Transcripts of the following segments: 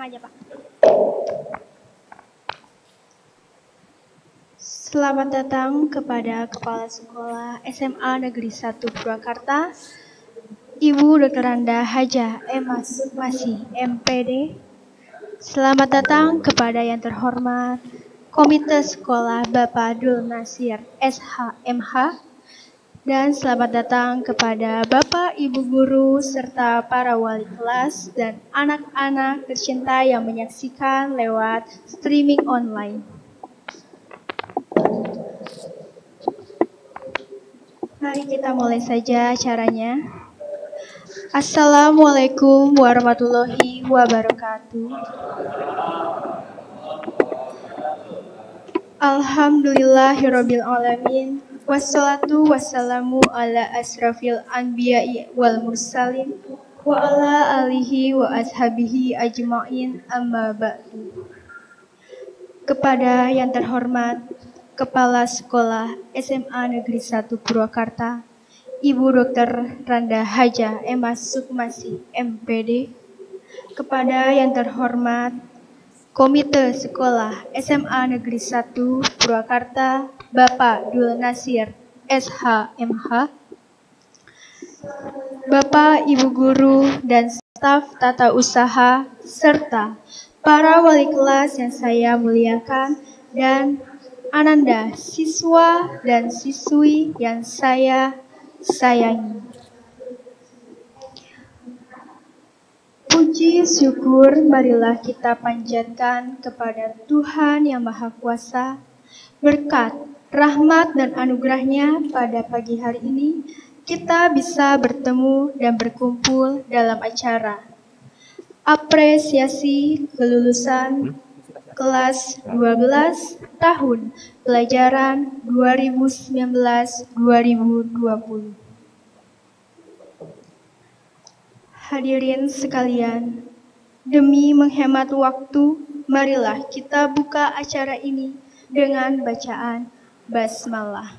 aja, Pak. Selamat datang kepada Kepala Sekolah SMA Negeri 1 Purwakarta, Ibu Dr. Randa Hajah Emma Sukmasi, MPD. Selamat datang kepada yang terhormat Komite Sekolah Bapak Dul Nasir, SHMH. Dan selamat datang kepada Bapak, Ibu Guru, serta para wali kelas dan anak-anak tercinta yang menyaksikan lewat streaming online. Mari kita mulai saja acaranya. Assalamualaikum warahmatullahi wabarakatuh. Alhamdulillahirabbil alamin. Wassalatu wassalamu ala asrafil anbiya'i wal mursalin wa ala alihi wa ashabihi ajma'in amma ba'du. Kepada yang terhormat Kepala Sekolah SMA Negeri 1 Purwakarta, Ibu Dr. Randa Hajah Emma Sukmasi, MPD. Kepada yang terhormat Komite Sekolah SMA Negeri 1 Purwakarta, Bapak Dul Nasir, SHMH. Bapak, Ibu Guru, dan staf tata usaha, serta para wali kelas yang saya muliakan, dan Ananda, siswa dan siswi yang saya sayangi. Puji syukur marilah kita panjatkan kepada Tuhan Yang Maha Kuasa. Berkat, rahmat, dan anugerahnya pada pagi hari ini, kita bisa bertemu dan berkumpul dalam acara apresiasi kelulusan kelas 12 tahun pelajaran 2019-2020. Hadirin sekalian, demi menghemat waktu, marilah kita buka acara ini dengan bacaan basmalah.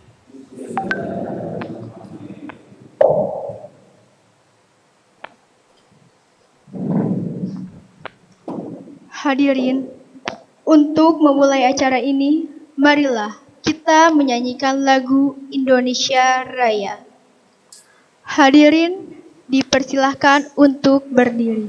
Hadirin, untuk memulai acara ini, marilah kita menyanyikan lagu Indonesia Raya. Hadirin, dipersilahkan untuk berdiri.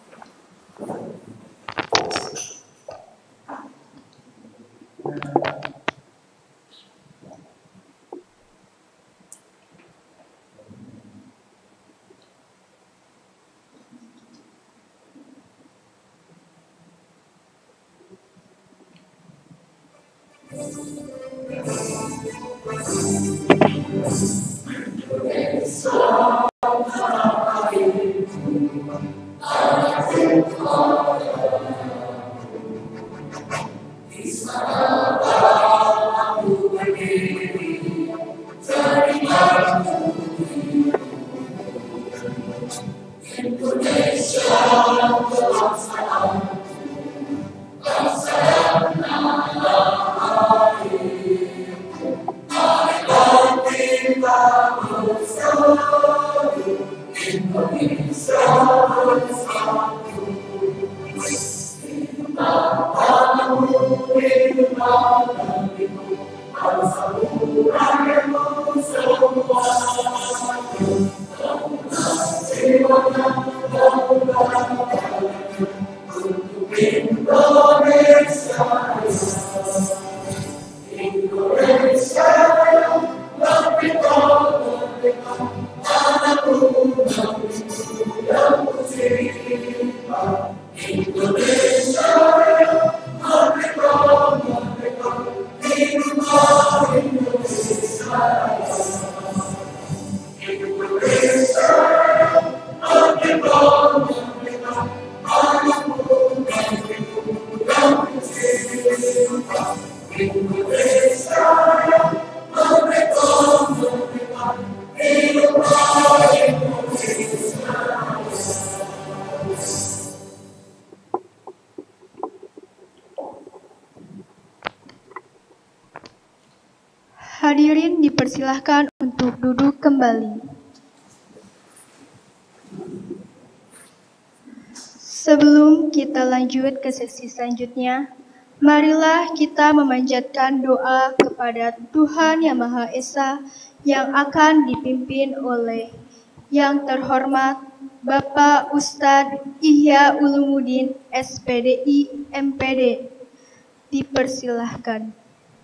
Hadirin dipersilahkan untuk duduk kembali. Sebelum Sebelum kita lanjut ke sesi selanjutnya, marilah kita memanjatkan doa kepada Tuhan Yang Maha Esa yang akan dipimpin oleh Yang Terhormat Bapak Ustadz Ihya Ulumuddin SPDI MPD. Dipersilahkan.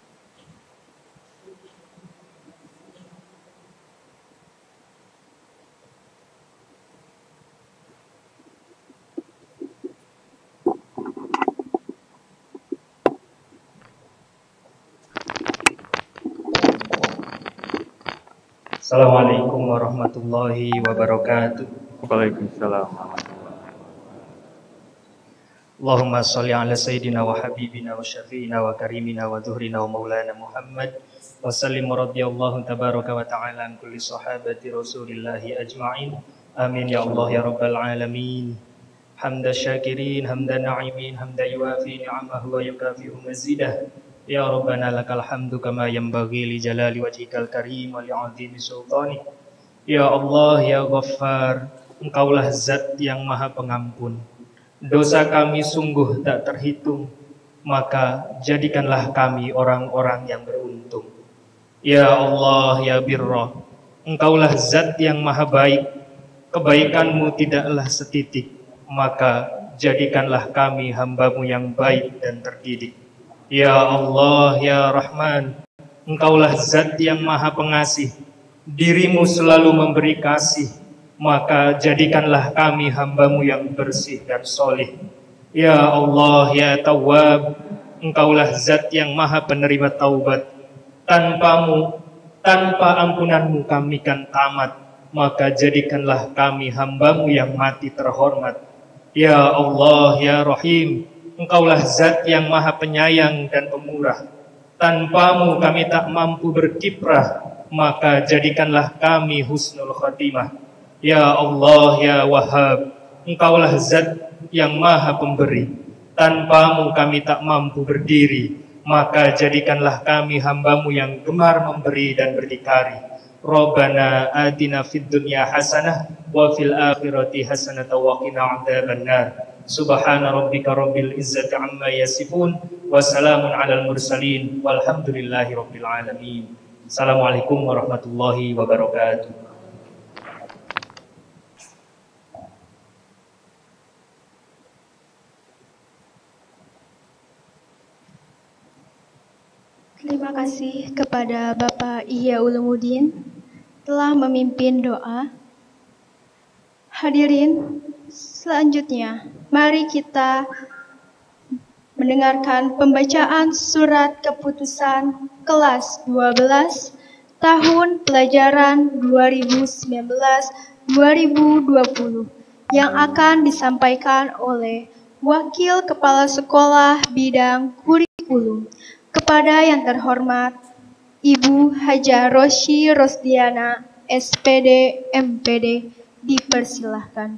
Assalamualaikum warahmatullahi wabarakatuh. Waalaikumsalam. Allahumma sholli ala sayyidina wa habibina wa syafi'ina wa karimina wa zuhrina wa maulana Muhammad wa sallim radhiyallahu tabaraka wa ta'ala an kulli sahabati rasulillahi ajma'in. Amin ya Allah ya rabbal alamin. Hamda syakirin, hamda na'imin, hamda yuafi ni'amahu wa yukafi'u mazidah. Ya Rabbana lakal hamdu kama yanbaghi li jalali wajhikal karim wa li'azimi sultanik. Ya Allah, ya Ghaffar, Engkaulah zat yang maha pengampun. Dosa kami sungguh tak terhitung, maka jadikanlah kami orang-orang yang beruntung. Ya Allah, ya Birra, Engkaulah zat yang maha baik, kebaikanmu tidaklah setitik, maka jadikanlah kami hamba-Mu yang baik dan terdidik. Ya Allah, ya Rahman, Engkaulah zat yang maha pengasih, dirimu selalu memberi kasih, maka jadikanlah kami hamba-Mu yang bersih dan solih. Ya Allah, ya Tawwab, Engkaulah zat yang maha penerima taubat, tanpa-Mu, tanpa ampunan-Mu kami kan tamat, maka jadikanlah kami hamba-Mu yang mati terhormat. Ya Allah, ya Rahim, Engkaulah zat yang maha penyayang dan pemurah, tanpa-Mu kami tak mampu berkiprah, maka jadikanlah kami husnul khatimah. Ya Allah, ya Wahhab, Engkaulah zat yang maha pemberi, tanpa-Mu kami tak mampu berdiri, maka jadikanlah kami hamba-Mu yang gemar memberi dan berdikari. Rabbana atina fid dunya hasanah wa fil akhirati hasanah wa qina adzabannar. Subhana rabbika rabbil izzati amma yasifun wa salamun alal mursalin walhamdulillahi rabbil alamin. Assalamualaikum warahmatullahi wabarakatuh. Terima kasih kepada Bapak Ihya Ulumuddin telah memimpin doa. Hadirin, selanjutnya mari kita mendengarkan pembacaan surat keputusan kelas 12 tahun pelajaran 2019-2020 yang akan disampaikan oleh Wakil Kepala Sekolah Bidang Kurikulum kepada yang terhormat Ibu Hajah Rosy Rosdiana SPD MPD. Dipersilahkan.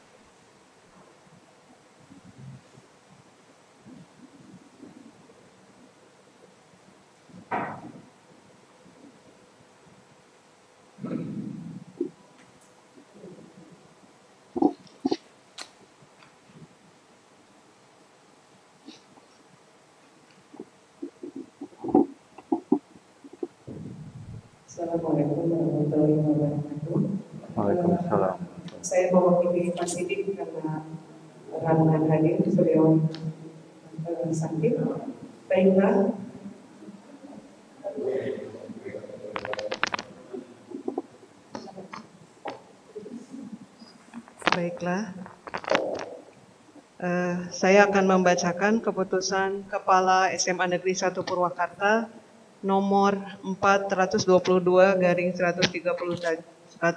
Assalamualaikum warahmatullahi wabarakatuh. Waalaikumsalam. Saya mewakili Pak Sidik karena halangan hadir, beliau sakit. Baiklah. Saya akan membacakan keputusan Kepala SMA Negeri 1 Purwakarta nomor 422/137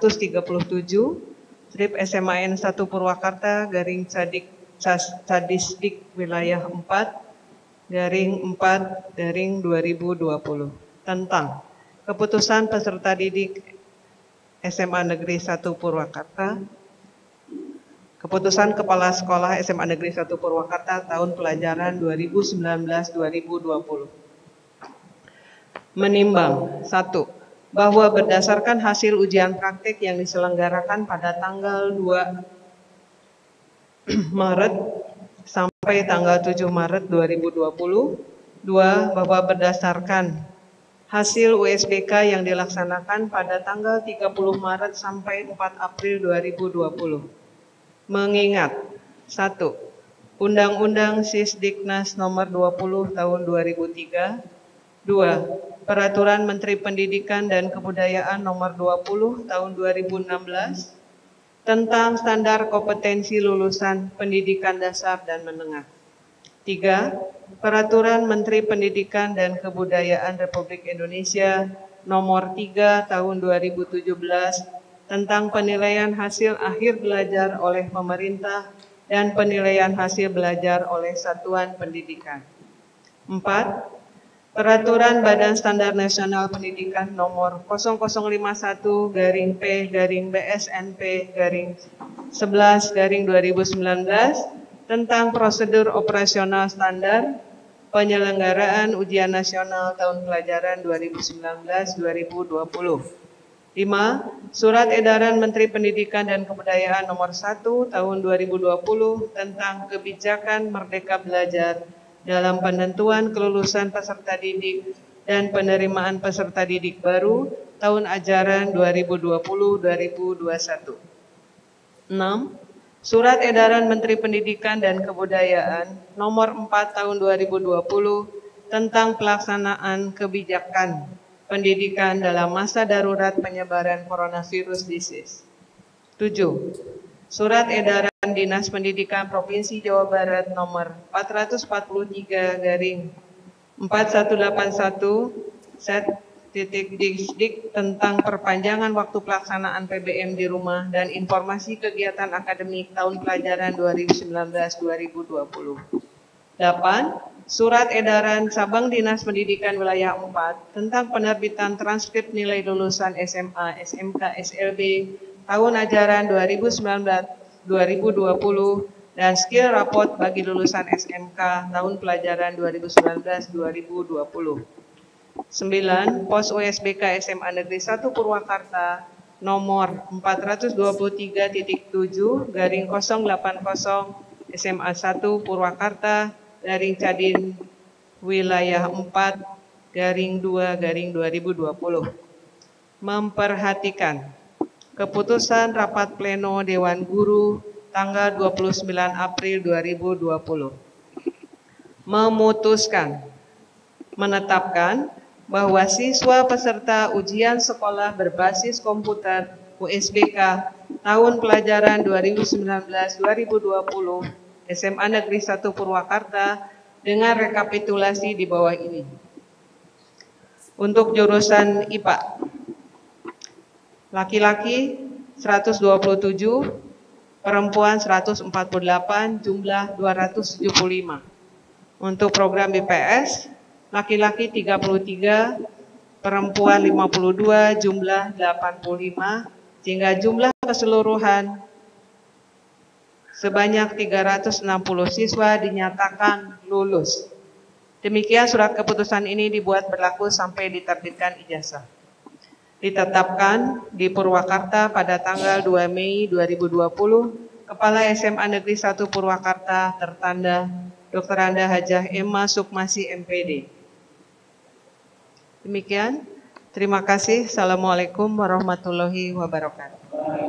strip SMAN 1 Purwakarta Cadisdik wilayah 4/4/2020 tentang keputusan peserta didik SMA Negeri 1 Purwakarta, keputusan Kepala Sekolah SMA Negeri 1 Purwakarta tahun pelajaran 2019-2020. Menimbang 1. Bahwa berdasarkan hasil ujian praktik yang diselenggarakan pada tanggal 2 Maret sampai tanggal 7 Maret 2020. 2. Bahwa berdasarkan hasil USBK yang dilaksanakan pada tanggal 30 Maret sampai 4 April 2020. Mengingat 1. Undang-Undang Sisdiknas Nomor 20 Tahun 2003. 2. Peraturan Menteri Pendidikan dan Kebudayaan Nomor 20 Tahun 2016 tentang standar kompetensi lulusan pendidikan dasar dan menengah. 3. Peraturan Menteri Pendidikan dan Kebudayaan Republik Indonesia Nomor 3 Tahun 2017 tentang penilaian hasil akhir belajar oleh pemerintah dan penilaian hasil belajar oleh satuan pendidikan. 4. Peraturan Badan Standar Nasional Pendidikan Nomor 0051-BSNP-11-2019 tentang prosedur operasional standar penyelenggaraan ujian nasional tahun pelajaran 2019-2020. 5. Surat Edaran Menteri Pendidikan dan Kebudayaan Nomor 1 Tahun 2020 tentang kebijakan Merdeka Belajar dalam penentuan kelulusan peserta didik dan penerimaan peserta didik baru tahun ajaran 2020-2021. 6. Surat Edaran Menteri Pendidikan dan Kebudayaan Nomor 4 Tahun 2020 tentang pelaksanaan kebijakan pendidikan dalam masa darurat penyebaran coronavirus disease. 7. Surat Edaran Dinas Pendidikan Provinsi Jawa Barat Nomor 443/4181 Dikdik tentang perpanjangan waktu pelaksanaan PBM di rumah dan informasi kegiatan akademik tahun pelajaran 2019-2020. 8. Surat Edaran Sabang Dinas Pendidikan Wilayah 4 tentang penerbitan transkrip nilai lulusan SMA, SMK, SLB tahun ajaran 2019-2020 dan skill raport bagi lulusan SMK tahun pelajaran 2019-2020. 9. Pos USBK SMA Negeri 1 Purwakarta nomor 423.7/080 SMA 1 Purwakarta /Cadin wilayah 4/2/2020. Memperhatikan keputusan rapat pleno Dewan Guru tanggal 29 April 2020. Memutuskan menetapkan bahwa siswa peserta ujian sekolah berbasis komputer USBK tahun pelajaran 2019-2020 SMA Negeri 1 Purwakarta dengan rekapitulasi di bawah ini. Untuk jurusan IPA, laki-laki 127, perempuan 148, jumlah 275. Untuk program IPS, laki-laki 33, perempuan 52, jumlah 85, sehingga jumlah keseluruhan sebanyak 360 siswa dinyatakan lulus. Demikian surat keputusan ini dibuat berlaku sampai diterbitkan ijazah. Ditetapkan di Purwakarta pada tanggal 2 Mei 2020, Kepala SMA Negeri 1 Purwakarta tertanda Dr. Anda Hajah Emma Sukmasi MPD. Demikian, terima kasih. Assalamualaikum warahmatullahi wabarakatuh.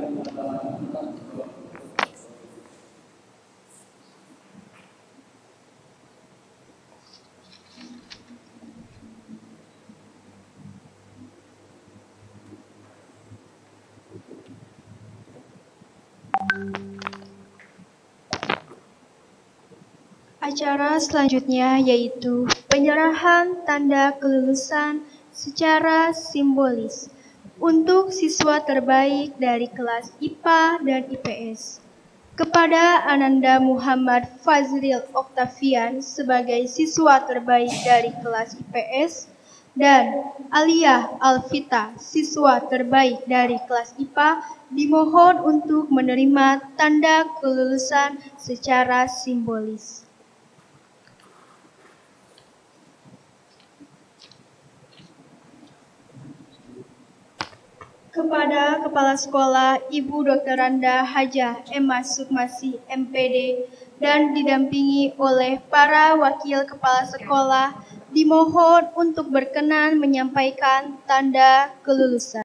Acara selanjutnya yaitu penyerahan tanda kelulusan secara simbolis untuk siswa terbaik dari kelas IPA dan IPS kepada Ananda Muhammad Fazril Oktavian sebagai siswa terbaik dari kelas IPS dan Aliyah Alvita siswa terbaik dari kelas IPA dimohon untuk menerima tanda kelulusan secara simbolis. Kepada Kepala Sekolah Ibu Dr. Randa Hajah Emma Sukmasi MPD dan didampingi oleh para wakil kepala sekolah dimohon untuk berkenan menyampaikan tanda kelulusan.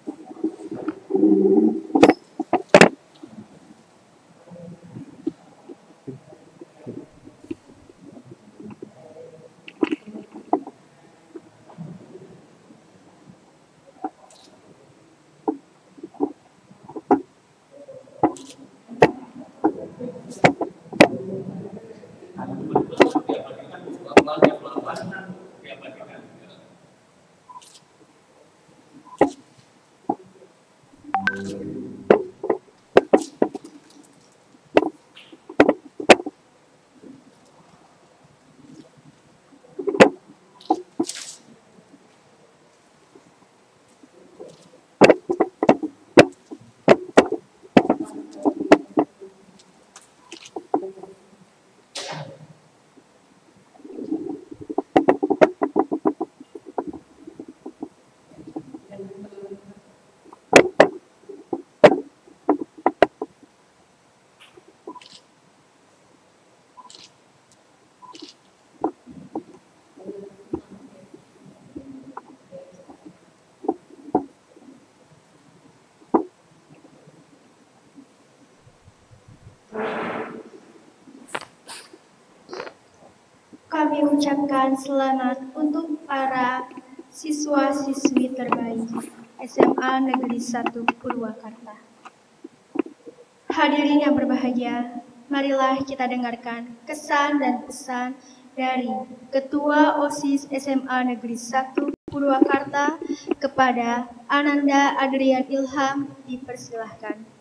Kami ucapkan selamat untuk para siswa-siswi terbaik SMA Negeri 1 Purwakarta. Hadirin yang berbahagia, marilah kita dengarkan kesan dan pesan dari Ketua OSIS SMA Negeri 1 Purwakarta kepada Ananda Adrian Ilham. Dipersilahkan.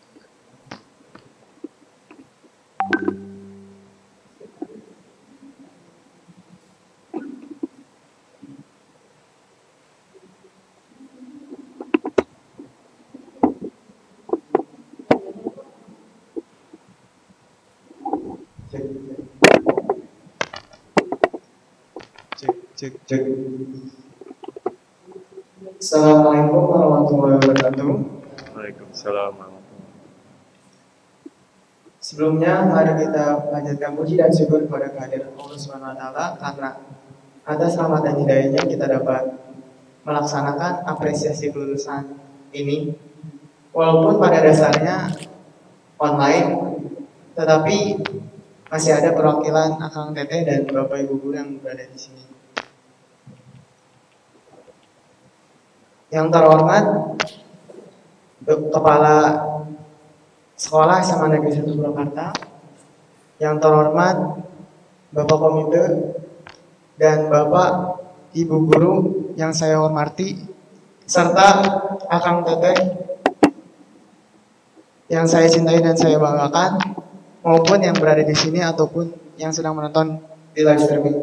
Cek. Assalamualaikum warahmatullahi wabarakatuh. Waalaikumsalam warahmatullahi wabarakatuh. Sebelumnya mari kita panjatkan puji dan syukur kepada kehadiran Allah Subhanahu wa taala karena atas rahmat dan hidayahnya kita dapat melaksanakan apresiasi kelulusan ini. Walaupun pada dasarnya online, tetapi masih ada perwakilan Akang Teteh dan Bapak Ibu guru yang berada di sini. Yang terhormat Kepala Sekolah SMA Negeri 1 Purwakarta, yang terhormat Bapak Komite dan Bapak Ibu guru yang saya hormati, serta Akang Teteh yang saya cintai dan saya banggakan, maupun yang berada di sini ataupun yang sedang menonton di live streaming.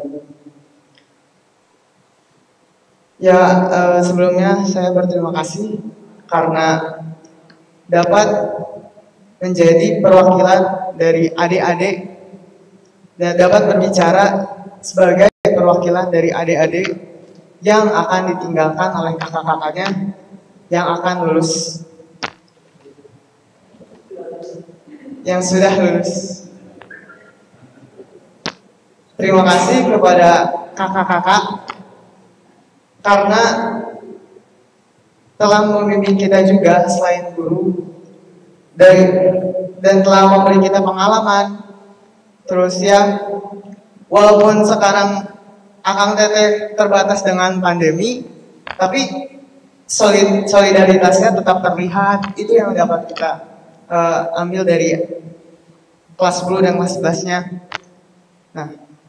Ya, sebelumnya saya berterima kasih karena dapat menjadi perwakilan dari adik-adik dan dapat berbicara sebagai perwakilan dari adik-adik yang akan ditinggalkan oleh kakak-kakaknya yang akan lulus, yang sudah lulus. Terima kasih kepada kakak-kakak karena telah membimbing kita juga selain guru dan telah memberi kita pengalaman. Terus ya, walaupun sekarang Akang Teteh terbatas dengan pandemi, tapi solidaritasnya tetap terlihat. Itu yang dapat kita ambil dari kelas 10 dan kelas 11-nya. Nah,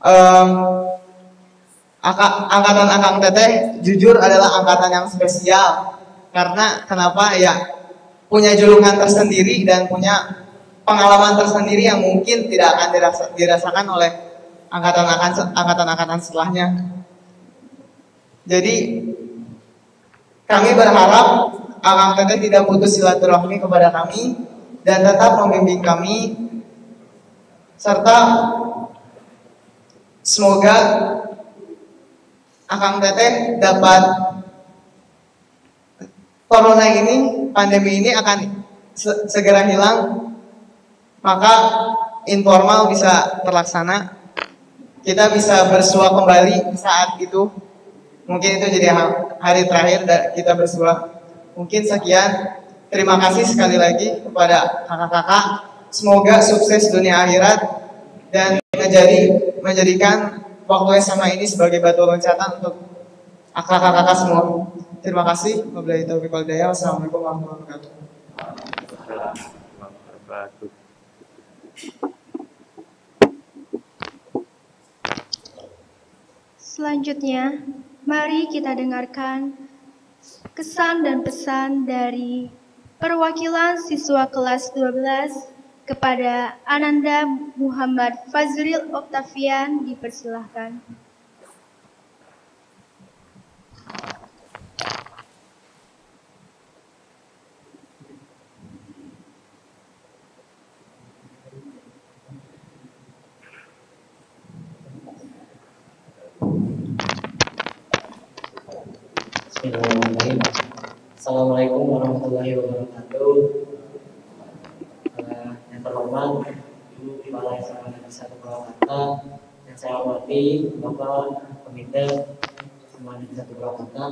angkatan Akang Teteh jujur adalah angkatan yang spesial. Karena kenapa ya, punya julukan tersendiri dan punya pengalaman tersendiri yang mungkin tidak akan dirasakan oleh angkatan-angkatan setelahnya. Jadi kami berharap Akang Teteh tidak putus silaturahmi kepada kami dan tetap membimbing kami, serta semoga Akang Teteh dapat corona ini, pandemi ini akan segera hilang. Maka informal bisa terlaksana. Kita bisa bersua kembali saat itu. Mungkin itu jadi hari terakhir kita bersua. Mungkin sekian. Terima kasih sekali lagi kepada kakak-kakak. Semoga sukses dunia akhirat dan menjadikan waktu SMA ini sebagai batu loncatan untuk kakak-kakak semua. Terima kasih. Wabillahi taufiq wal hidayah. Wassalamualaikum warahmatullahi wabarakatuh. Selanjutnya, mari kita dengarkan kesan dan pesan dari perwakilan siswa kelas 12 kepada Ananda Muhammad Fazril Octavian, dipersilahkan. Bismillahirrahmanirrahim. Assalamualaikum warahmatullahi wabarakatuh. Yang terhormat Ibu Kepala SMA Negeri 1 Purwakarta, yang saya hormati Bapak Komite SMA Negeri 1 Purwakarta,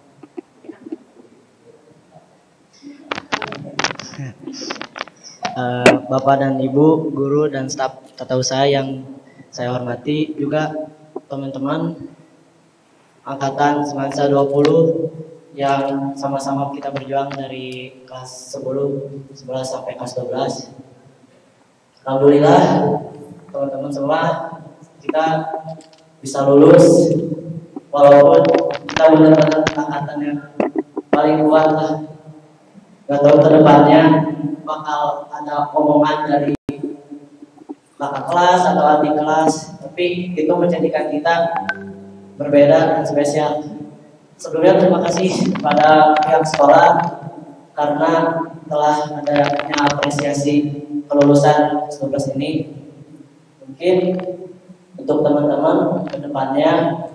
Bapak dan Ibu guru dan staf tata usaha yang saya hormati, juga teman-teman angkatan Semansa 20 yang sama-sama kita berjuang dari kelas 10, 11 sampai kelas 12. Alhamdulillah teman-teman semua kita bisa lulus, walaupun kita benar-benar angkatan yang paling kuat lah. Gak tahu kedepannya bakal ada omongan dari kakak kelas atau adik kelas, tapi itu menjadikan kita berbeda dan spesial. Sebelumnya terima kasih kepada pihak sekolah karena telah adanya apresiasi kelulusan 11 ini. Mungkin untuk teman-teman ke depannya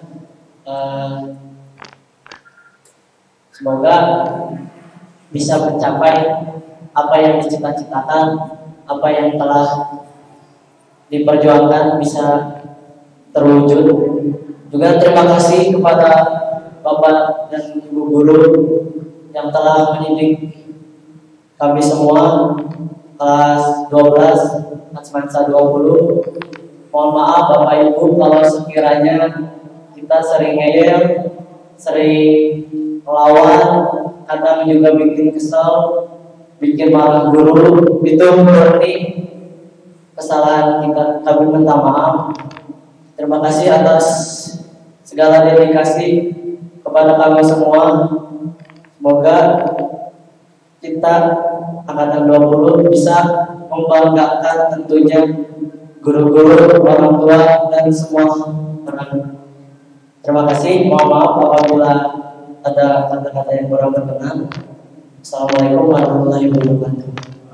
semoga bisa mencapai apa yang dicita-citakan, apa yang telah diperjuangkan bisa terwujud. Juga terima kasih kepada Bapak dan Ibu guru yang telah mendidik kami semua kelas 12 Semansa 20. Mohon maaf Bapak Ibu kalau sekiranya kita sering ngeyel, sering melawan, kadang juga bikin kesal, bikin marah guru. Itu murni kesalahan kita, kami minta maaf. Terima kasih atas segala dedikasi kepada kami semua. Semoga kita angkatan 20 bisa membanggakan tentunya guru-guru, orang tua, dan semua orang. Terima kasih. Mohon maaf apabila ada kata-kata yang kurang berkenan. Assalamualaikum warahmatullahi wabarakatuh.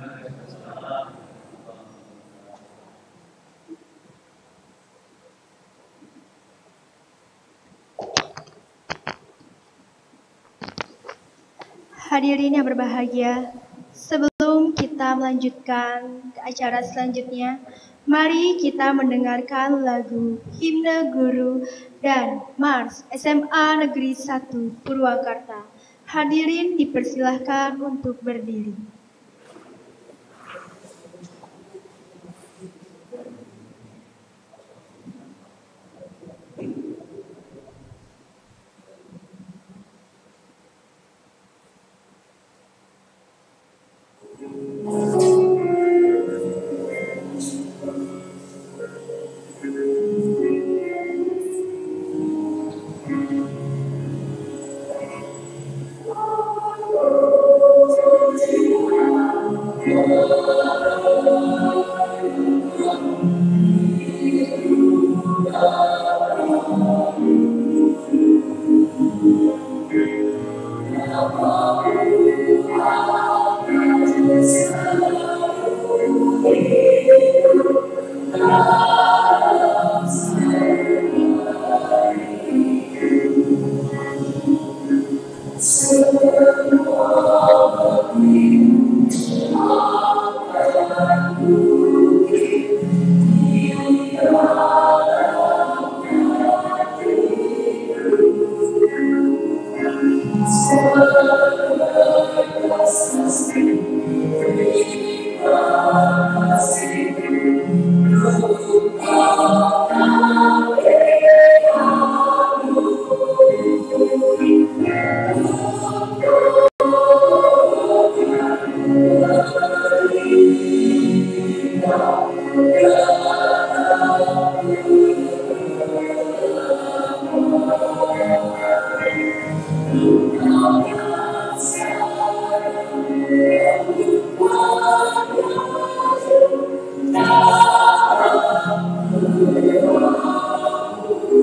Hadirin yang berbahagia, sebelum kita melanjutkan ke acara selanjutnya, mari kita mendengarkan lagu Himne Guru dan Mars SMA Negeri 1 Purwakarta. Hadirin dipersilahkan untuk berdiri.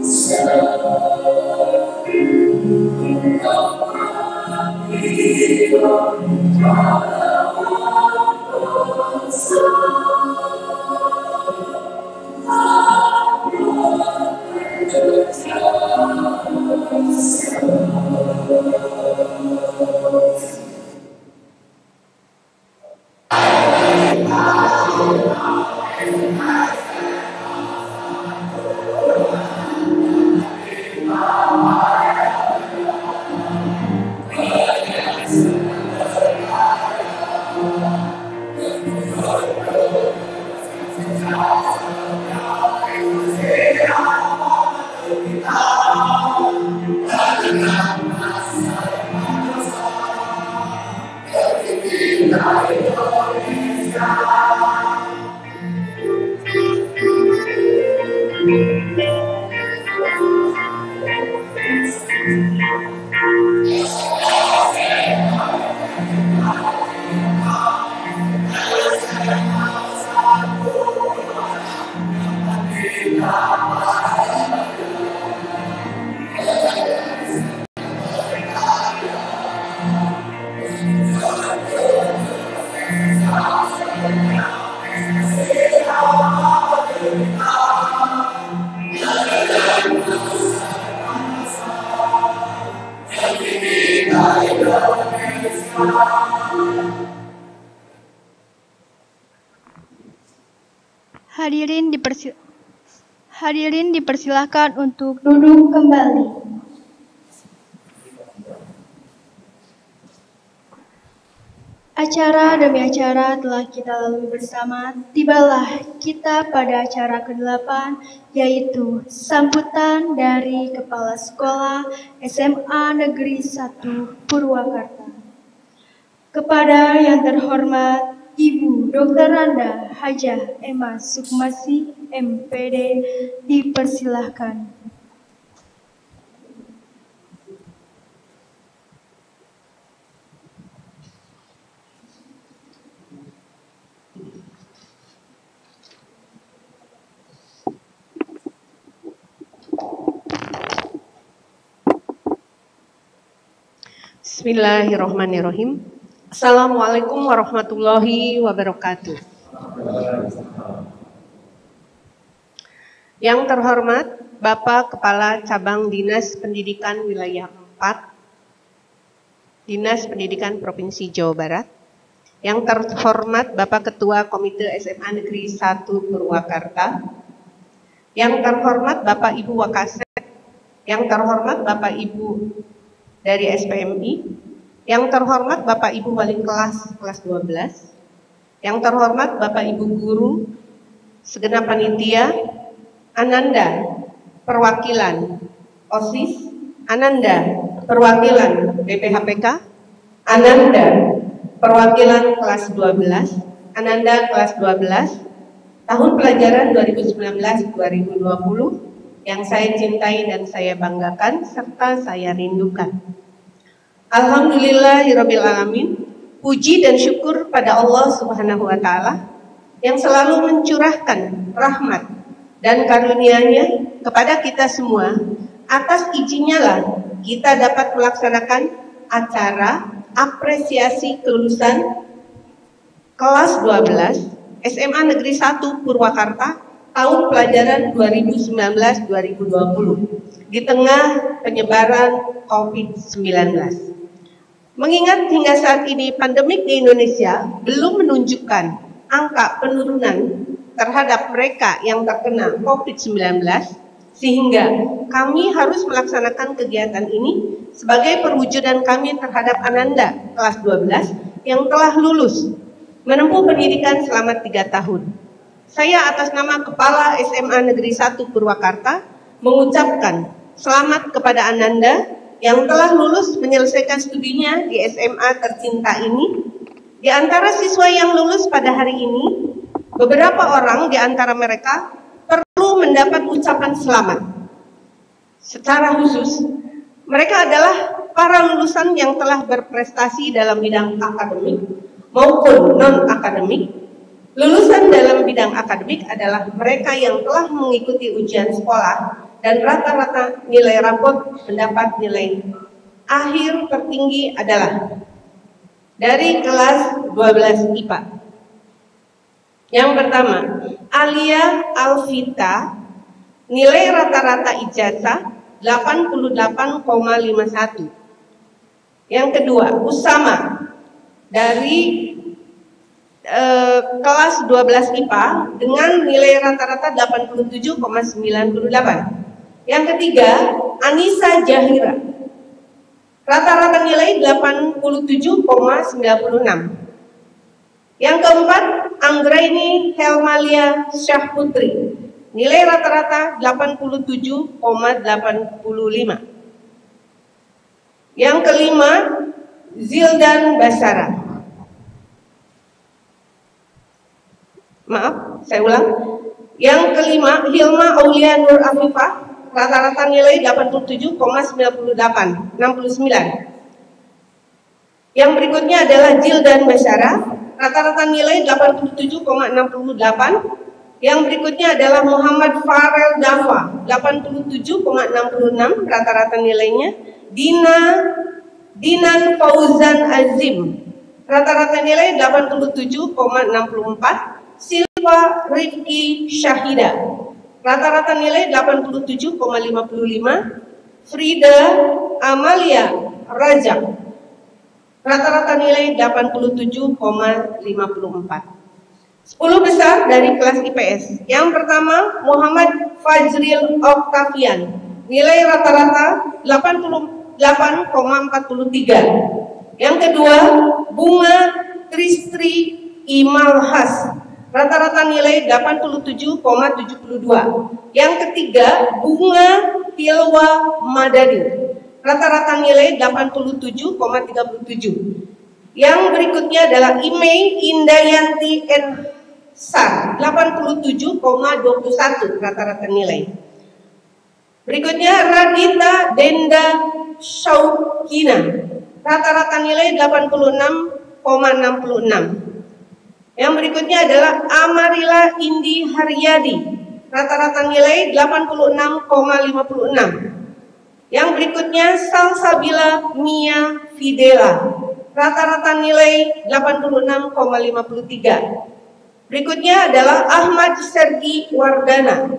Hadirin dipersilahkan untuk duduk kembali. Acara demi acara telah kita lalui bersama. Tibalah kita pada acara ke-8, yaitu sambutan dari Kepala Sekolah SMA Negeri 1 Purwakarta. Kepada yang terhormat Ibu Dr. Randa Hajah Emma Sukmasi, MPD, dipersilahkan. Bismillahirrahmanirrahim. Assalamualaikum warahmatullahi wabarakatuh. Yang terhormat Bapak Kepala Cabang Dinas Pendidikan Wilayah 4, Dinas Pendidikan Provinsi Jawa Barat. Yang terhormat Bapak Ketua Komite SMA Negeri 1 Purwakarta. Yang terhormat Bapak Ibu Wakasek. Yang terhormat Bapak Ibu dari SPMI, yang terhormat Bapak Ibu Wali kelas 12, yang terhormat Bapak Ibu guru, segenap panitia, Ananda, perwakilan OSIS, Ananda, perwakilan BPHPK, Ananda, perwakilan kelas 12, Ananda kelas 12, tahun pelajaran 2019-2020, yang saya cintai dan saya banggakan serta saya rindukan. Alhamdulillahirabbil alamin. Puji dan syukur pada Allah Subhanahu wa taala yang selalu mencurahkan rahmat dan karunia-Nya kepada kita semua. Atas izinnya lah kita dapat melaksanakan acara apresiasi kelulusan kelas 12 SMA Negeri 1 Purwakarta tahun pelajaran 2019-2020 di tengah penyebaran COVID-19. Mengingat hingga saat ini pandemik di Indonesia belum menunjukkan angka penurunan terhadap mereka yang terkena COVID-19, sehingga kami harus melaksanakan kegiatan ini sebagai perwujudan kami terhadap Ananda kelas 12 yang telah lulus menempuh pendidikan selama 3 tahun. Saya atas nama Kepala SMA Negeri 1 Purwakarta mengucapkan selamat kepada Ananda yang telah lulus menyelesaikan studinya di SMA tercinta ini. Di antara siswa yang lulus pada hari ini, beberapa orang di antara mereka perlu mendapat ucapan selamat. Secara khusus, mereka adalah para lulusan yang telah berprestasi dalam bidang akademik maupun non-akademik. Lulusan dalam bidang akademik adalah mereka yang telah mengikuti ujian sekolah dan rata-rata nilai rapot mendapat nilai akhir tertinggi adalah dari kelas 12 IPA. Yang pertama, Alia Alvita, nilai rata-rata ijazah 88,51. Yang kedua, Usama dari kelas 12 IPA dengan nilai rata-rata 87,98. Yang ketiga, Anissa Jahira, rata-rata nilai 87,96. Yang keempat, Anggraini Helmalia Syahputri, nilai rata-rata 87,85. Yang kelima, Zildan Basara. Maaf, saya ulang. Yang kelima, Hilma Aulia Nur Afifah, rata-rata nilai 87,69. Yang berikutnya adalah Zildan Basara, rata-rata nilai 87,68. Yang berikutnya adalah Muhammad Farel Dafa, 87,66 rata-rata nilainya. Dinan Fauzan Azim, rata-rata nilai 87,64. Silva Rifki Syahida, rata-rata nilai 87,55. Frida Amalia Rajak, rata-rata nilai 87,54. 10 besar dari kelas IPS. Yang pertama, Muhammad Fajril Octavian, nilai rata-rata 88,43. Yang kedua, Bunga Tristri Imalhas, rata-rata nilai 87,72. Yang ketiga, Bunga Tilwa Madadi, rata-rata nilai 87,37. Yang berikutnya adalah Imei Indayanti Ensar, 87,21 rata-rata nilai. Berikutnya Radita Denda Syaukina, rata-rata nilai 86,66. Yang berikutnya adalah Amarila Indi Haryadi, rata-rata nilai 86,56. Yang berikutnya Salsabila Mia Fidela, rata-rata nilai 86,53. Berikutnya adalah Ahmad Sergi Wardana,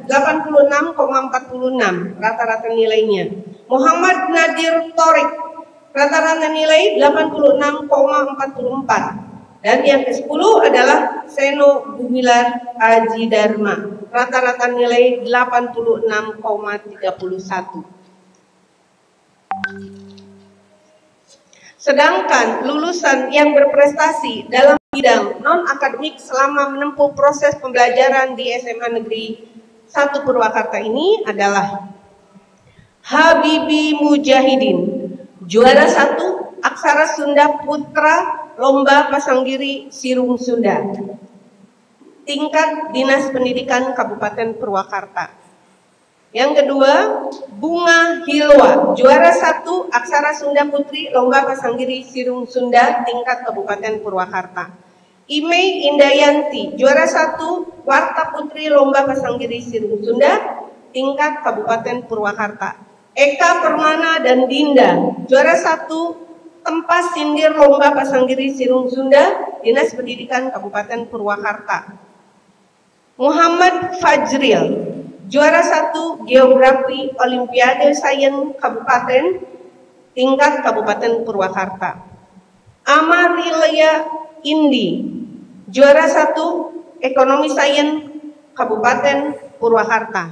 86,46 rata-rata nilainya. Muhammad Nadir Torik, rata-rata nilai 86,44. Dan yang ke-10 adalah Seno Gumilar Aji Dharma, rata-rata nilai 86,31. Sedangkan lulusan yang berprestasi dalam bidang non-akademik selama menempuh proses pembelajaran di SMA Negeri 1 Purwakarta ini adalah Habibi Mujahidin, juara 1 Aksara Sunda Putra Lomba Pasanggiri Sirung Sunda, tingkat Dinas Pendidikan Kabupaten Purwakarta. Yang kedua, Bunga Hilwa, juara 1 Aksara Sunda Putri Lomba Pasanggiri Sirung Sunda, tingkat Kabupaten Purwakarta. Imei Indayanti, juara 1 Warta Putri Lomba Pasanggiri Sirung Sunda, tingkat Kabupaten Purwakarta. Eka Permana dan Dinda, juara 1 Tempas Sindir Lomba Pasanggiri Sirung Sunda, Dinas Pendidikan Kabupaten Purwakarta. Muhammad Fajril, juara 1 Geografi Olimpiade Sains Kabupaten, tingkat Kabupaten Purwakarta. Amarilia Indi, juara 1 Ekonomi Sains Kabupaten Purwakarta.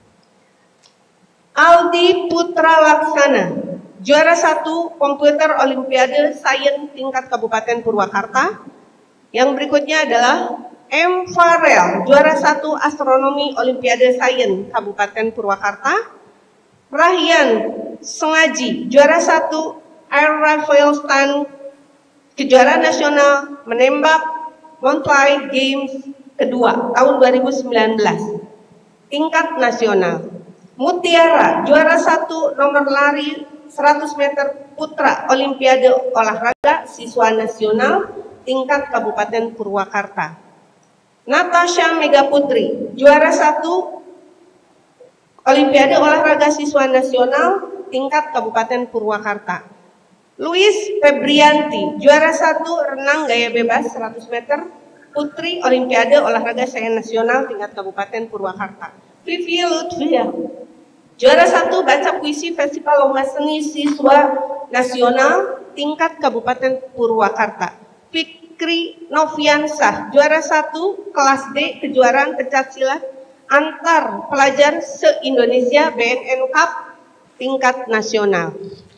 Aldi Putra Laksana, juara 1 Komputer Olimpiade Sains tingkat Kabupaten Purwakarta. Yang berikutnya adalah M. Farel, juara 1 Astronomi Olimpiade Sains Kabupaten Purwakarta. Rahyan Sengaji, juara 1 Air Rifle Stand kejuaraan nasional menembak Mountain Games kedua tahun 2019 tingkat nasional. Mutiara, juara 1 nomor lari 100 meter putra Olimpiade Olahraga Siswa Nasional tingkat Kabupaten Purwakarta. Natasha Megaputri, juara 1 Olimpiade Olahraga Siswa Nasional tingkat Kabupaten Purwakarta. Luis Febrianti, juara 1 renang gaya bebas 100 meter, putri Olimpiade Olahraga Siswa Nasional tingkat Kabupaten Purwakarta. Vivi Lutfia, juara 1 baca puisi Festival Lomba Seni Siswa Nasional tingkat Kabupaten Purwakarta. Fikri Noviansah, juara 1 kelas D kejuaraan pencaksilat antar pelajar se-Indonesia BNN Cup tingkat nasional.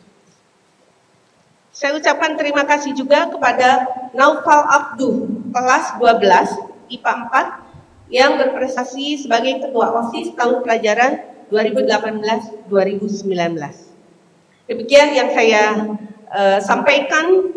Saya ucapkan terima kasih juga kepada Naufal Abduh, kelas 12 IPA 4 yang berprestasi sebagai ketua OSIS tahun pelajaran 2018-2019. Demikian yang saya sampaikan,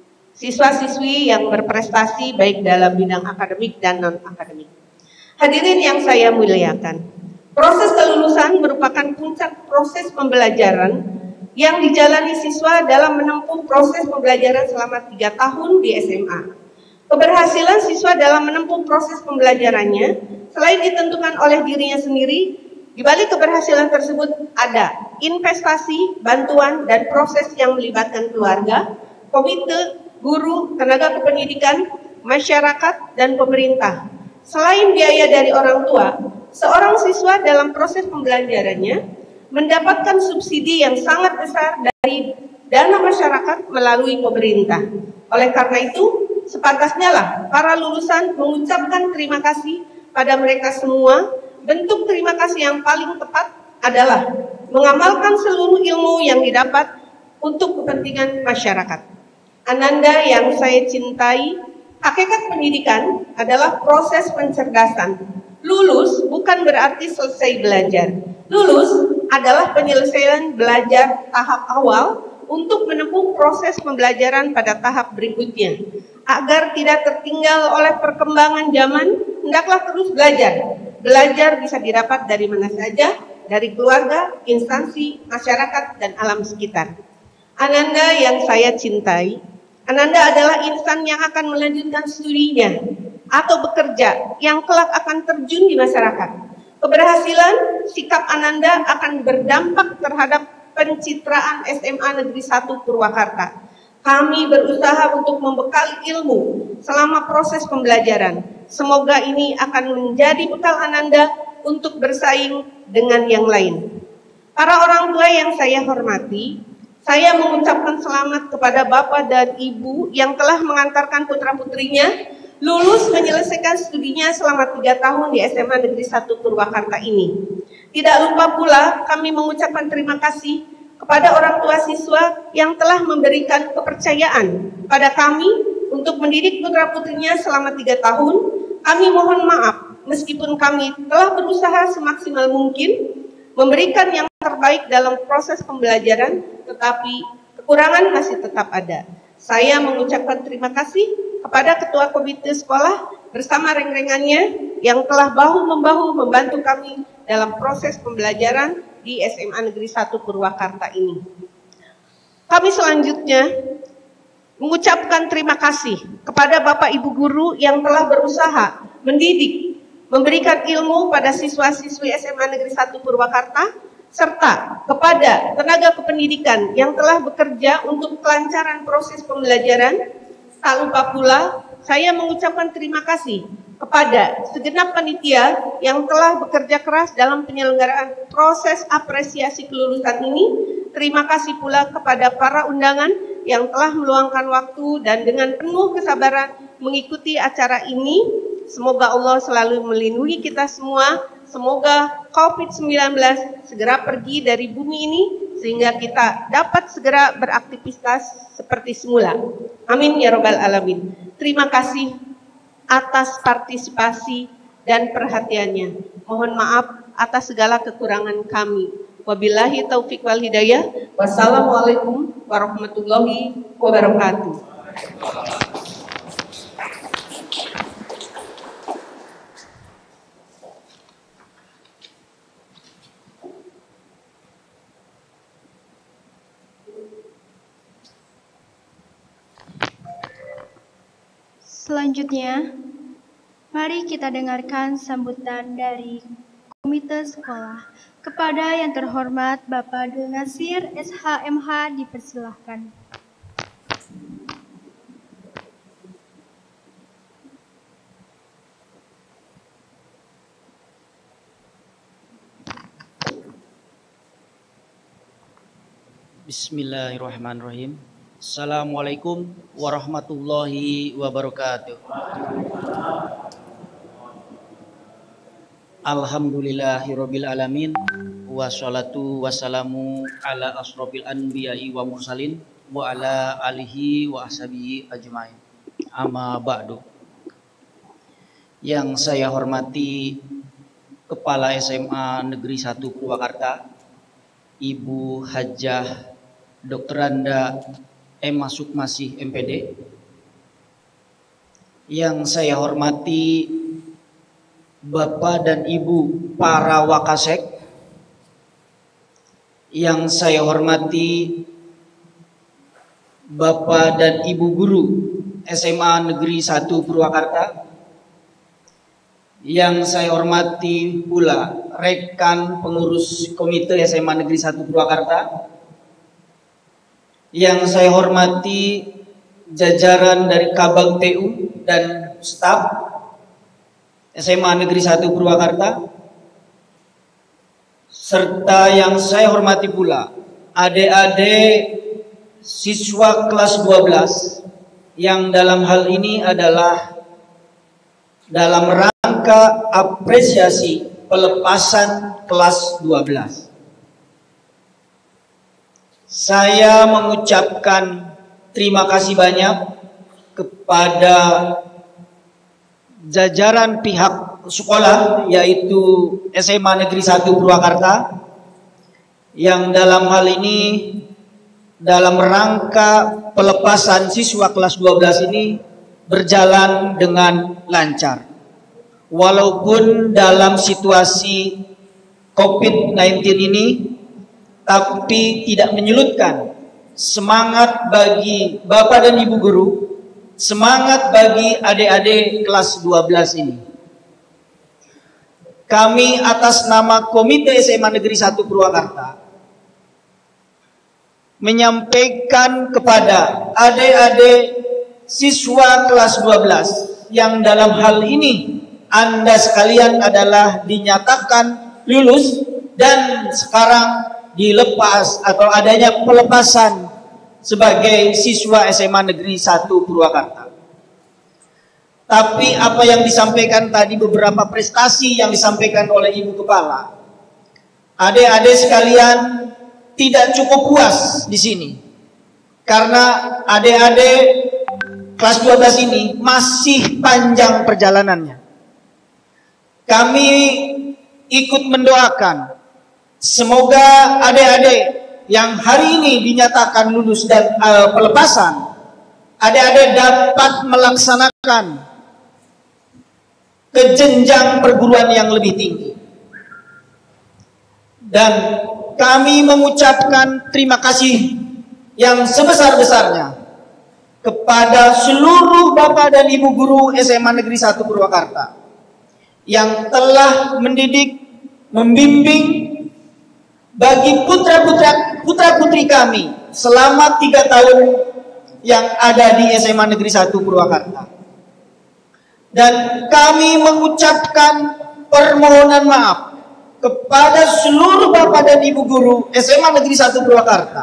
siswa-siswi yang berprestasi baik dalam bidang akademik dan non-akademik. Hadirin yang saya muliakan, proses kelulusan merupakan puncak proses pembelajaran yang dijalani siswa dalam menempuh proses pembelajaran selama 3 tahun di SMA. Keberhasilan siswa dalam menempuh proses pembelajarannya selain ditentukan oleh dirinya sendiri, di balik keberhasilan tersebut ada investasi, bantuan, dan proses yang melibatkan keluarga, komite, guru, tenaga kependidikan, masyarakat, dan pemerintah. Selain biaya dari orang tua, seorang siswa dalam proses pembelajarannya mendapatkan subsidi yang sangat besar dari dana masyarakat melalui pemerintah. Oleh karena itu, sepantasnya lah para lulusan mengucapkan terima kasih pada mereka semua. Bentuk terima kasih yang paling tepat adalah mengamalkan seluruh ilmu yang didapat untuk kepentingan masyarakat. Ananda yang saya cintai, hakikat pendidikan adalah proses pencerdasan. Lulus bukan berarti selesai belajar. Lulus adalah penyelesaian belajar tahap awal untuk menempuh proses pembelajaran pada tahap berikutnya. Agar tidak tertinggal oleh perkembangan zaman, hendaklah terus belajar. Belajar bisa didapat dari mana saja, dari keluarga, instansi, masyarakat, dan alam sekitar. Ananda yang saya cintai, Ananda adalah insan yang akan melanjutkan studinya atau bekerja yang kelak akan terjun di masyarakat. Keberhasilan sikap Ananda akan berdampak terhadap pencitraan SMA Negeri 1 Purwakarta. Kami berusaha untuk membekali ilmu selama proses pembelajaran. Semoga ini akan menjadi bekal Ananda untuk bersaing dengan yang lain. Para orang tua yang saya hormati, saya mengucapkan selamat kepada Bapak dan Ibu yang telah mengantarkan putra-putrinya lulus menyelesaikan studinya selama 3 tahun di SMA Negeri 1 Purwakarta ini. Tidak lupa pula kami mengucapkan terima kasih kepada orang tua siswa yang telah memberikan kepercayaan pada kami untuk mendidik putra-putrinya selama 3 tahun. Kami mohon maaf meskipun kami telah berusaha semaksimal mungkin memberikan yang terbaik dalam proses pembelajaran, tetapi kekurangan masih tetap ada. Saya mengucapkan terima kasih kepada Ketua Komite Sekolah bersama reng-rengannya yang telah bahu-membahu membantu kami dalam proses pembelajaran di SMA Negeri 1 Purwakarta ini. Kami selanjutnya mengucapkan terima kasih kepada Bapak Ibu Guru yang telah berusaha mendidik, memberikan ilmu pada siswa-siswi SMA Negeri 1 Purwakarta, serta kepada tenaga kependidikan yang telah bekerja untuk kelancaran proses pembelajaran. Tak lupa pula, saya mengucapkan terima kasih kepada segenap panitia yang telah bekerja keras dalam penyelenggaraan proses apresiasi kelulusan ini. Terima kasih pula kepada para undangan yang telah meluangkan waktu dan dengan penuh kesabaran mengikuti acara ini. Semoga Allah selalu melindungi kita semua. Semoga COVID-19 segera pergi dari bumi ini sehingga kita dapat segera beraktivitas seperti semula. Amin ya robbal alamin. Terima kasih atas partisipasi dan perhatiannya. Mohon maaf atas segala kekurangan kami. Wabillahi taufik wal hidayah. Wassalamualaikum warahmatullahi wabarakatuh. Selanjutnya, mari kita dengarkan sambutan dari Komite Sekolah. Kepada yang terhormat Bapak Dul Nasir, SHMH, dipersilahkan. Bismillahirrahmanirrahim. Assalamualaikum warahmatullahi wabarakatuh. Alhamdulillahirabbil alamin, wassalatu wassalamu ala asrofil anbiya'i wa mursalin wa ala alihi wa ashabihi ajmain. Amma ba'du. Yang saya hormati Kepala SMA Negeri 1 Purwakarta, Ibu Hajah Dr. Anda Emma Sukmasih MPD. Yang saya hormati Bapak dan Ibu para Wakasek. Yang saya hormati Bapak dan Ibu guru SMA Negeri 1 Purwakarta. Yang saya hormati pula rekan pengurus Komite SMA Negeri 1 Purwakarta. Yang saya hormati jajaran dari Kabag TU dan staf SMA Negeri 1 Purwakarta, serta yang saya hormati pula adik-adik siswa kelas 12 yang dalam hal ini adalah dalam rangka apresiasi pelepasan kelas 12. Saya mengucapkan terima kasih banyak kepada jajaran pihak sekolah, yaitu SMA Negeri 1 Purwakarta, yang dalam hal ini dalam rangka pelepasan siswa kelas 12 ini berjalan dengan lancar. Walaupun dalam situasi COVID-19 ini, tapi tidak menyurutkan semangat bagi Bapak dan Ibu guru, semangat bagi adik-adik kelas 12 ini. Kami atas nama Komite SMA Negeri 1 Purwakarta menyampaikan kepada adik-adik siswa kelas 12 yang dalam hal ini Anda sekalian adalah dinyatakan lulus dan sekarang dilepas atau adanya pelepasan sebagai siswa SMA Negeri 1 Purwakarta. Tapi apa yang disampaikan tadi, beberapa prestasi yang disampaikan oleh Ibu Kepala, adik-adik sekalian tidak cukup puas di sini. Karena adik-adik kelas 12 ini masih panjang perjalanannya. Kami ikut mendoakan semoga adik-adik yang hari ini dinyatakan lulus dan pelepasan, adik-adik dapat melaksanakan ke jenjang perguruan yang lebih tinggi. Dan kami mengucapkan terima kasih yang sebesar-besarnya kepada seluruh Bapak dan Ibu guru SMA Negeri 1 Purwakarta yang telah mendidik, membimbing bagi putra-putri kami selama 3 tahun yang ada di SMA Negeri 1 Purwakarta. Dan kami mengucapkan permohonan maaf kepada seluruh Bapak dan Ibu guru SMA Negeri 1 Purwakarta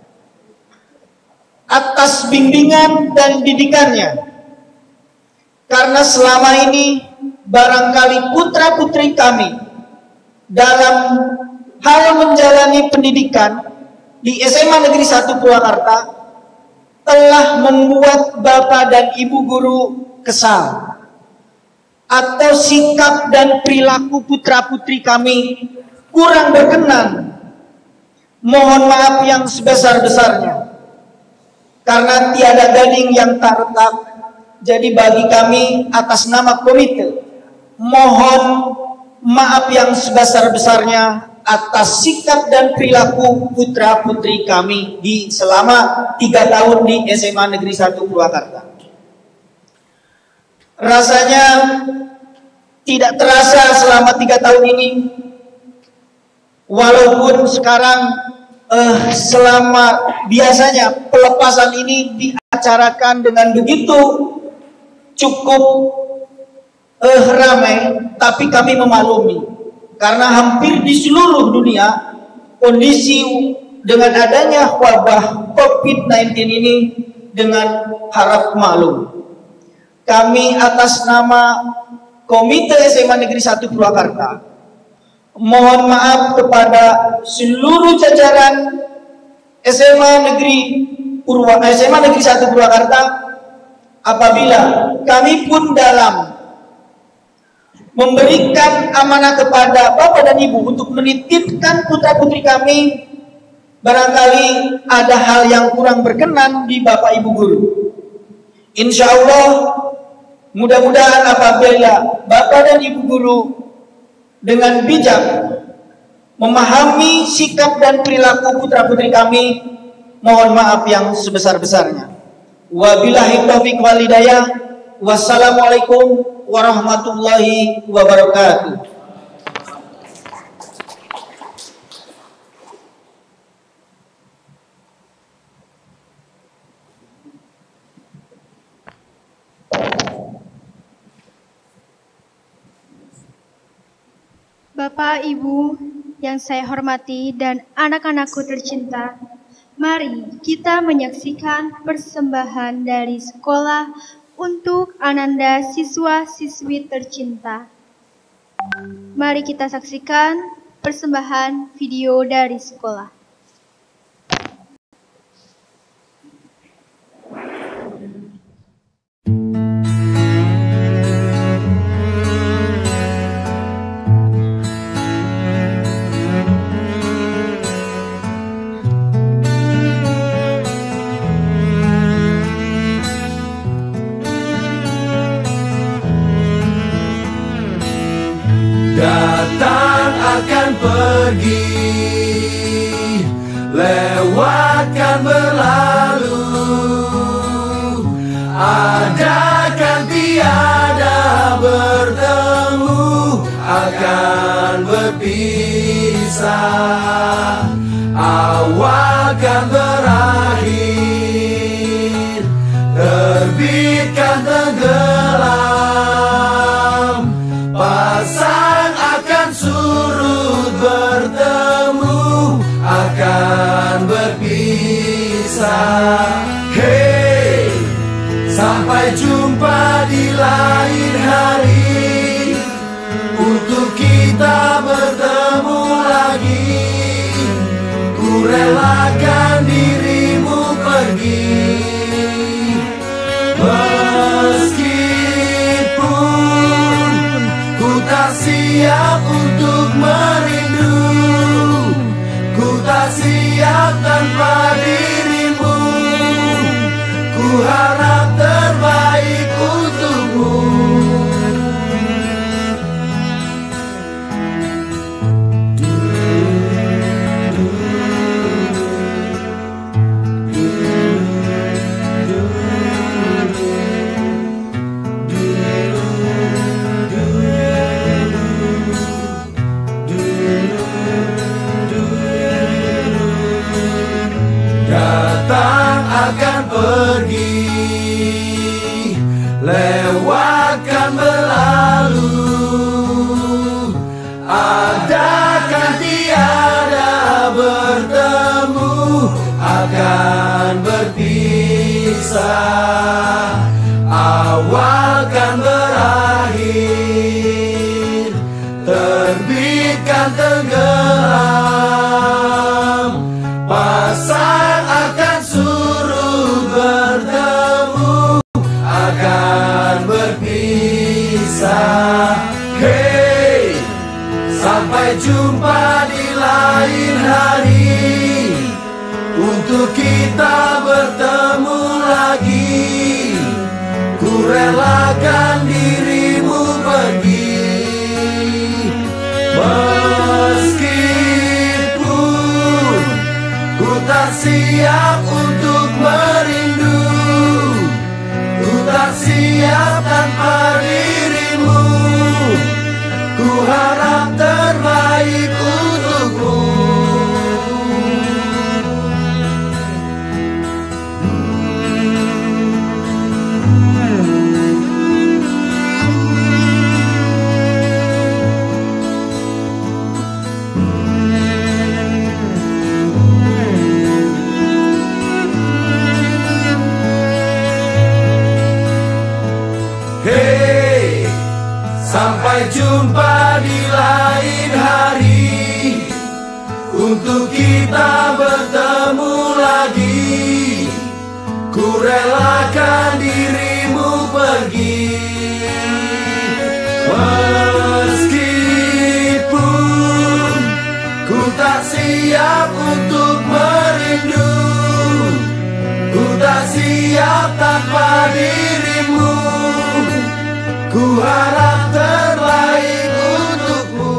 atas bimbingan dan didikannya. Karena selama ini barangkali putra-putri kami dalam hal menjalani pendidikan di SMA Negeri 1 Purwakarta telah membuat Bapak dan Ibu guru kesal, atau sikap dan perilaku putra-putri kami kurang berkenan. Mohon maaf yang sebesar-besarnya, karena tiada gading yang tak retak. Jadi bagi kami atas nama komite, mohon maaf yang sebesar-besarnya atas sikap dan perilaku putra-putri kami di selama 3 tahun di SMA Negeri 1 Purwakarta. Rasanya tidak terasa selama 3 tahun ini Walaupun sekarang selama biasanya pelepasan ini diacarakan dengan begitu cukup ramai, tapi kami memaklumi karena hampir di seluruh dunia kondisi dengan adanya wabah COVID-19 ini dengan harap maklum. Kami atas nama Komite SMA Negeri 1 Purwakarta mohon maaf kepada seluruh jajaran SMA Negeri 1 Purwakarta apabila kami pun dalam memberikan amanah kepada Bapak dan Ibu untuk menitipkan putra-putri kami, barangkali ada hal yang kurang berkenan di Bapak Ibu guru. Insya Allah mudah-mudahan apabila Bapak dan Ibu guru dengan bijak memahami sikap dan perilaku putra-putri kami, mohon maaf yang sebesar-besarnya. Wabillahi taufiq wal hidayah. Wassalamualaikum warahmatullahi wabarakatuh. Bapak, Ibu yang saya hormati dan anak-anakku tercinta, mari kita menyaksikan persembahan dari sekolah untuk Ananda siswa-siswi tercinta. Mari kita saksikan persembahan video dari sekolah. Datang akan pergi, lewatkan berlalu, ada kan tiada bertemu, akan berpisah, awal kan berakhir, terbitkan tenggelam, pasang akan surut bertemu, akan berpisah. Hey, sampai jumpa di lain hari, untuk kita bertemu lagi. Ku relakan dirimu pergi, meskipun ku tak siap untuk merindu, ku tak siap tanpa dirimu, ku harap terbaik untukmu. Datang akan pergi, lewatkan berlalu, adakan tiada bertemu, akan berpisah, awal kan berakhir, terbitkan tenggelam, pasang akan surut bertemu, akan berpisah. Hey, sampai jumpa di lain hari, untuk kita bertemu lagi. Ku relakan dirimu pergi, meskipun ku tak siap untuk merindu, ku tak siap tanpa dirimu, ku harap terbaik untukmu. untuk kita bertemu lagi. Ku relakan dirimu pergi, meskipun ku tak siap untuk merindu. Ku tak siap tanpa dirimu. Ku harap terbaik untukmu.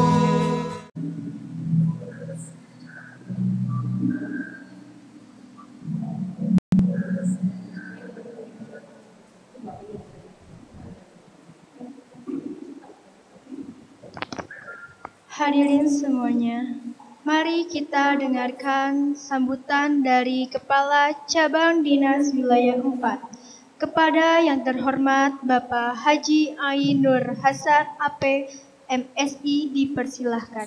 Hadirin semuanya, mari kita dengarkan sambutan dari Kepala Cabang Dinas Wilayah 4 kepada yang terhormat Bapak Haji Ainur Hasan AP MSI, dipersilahkan.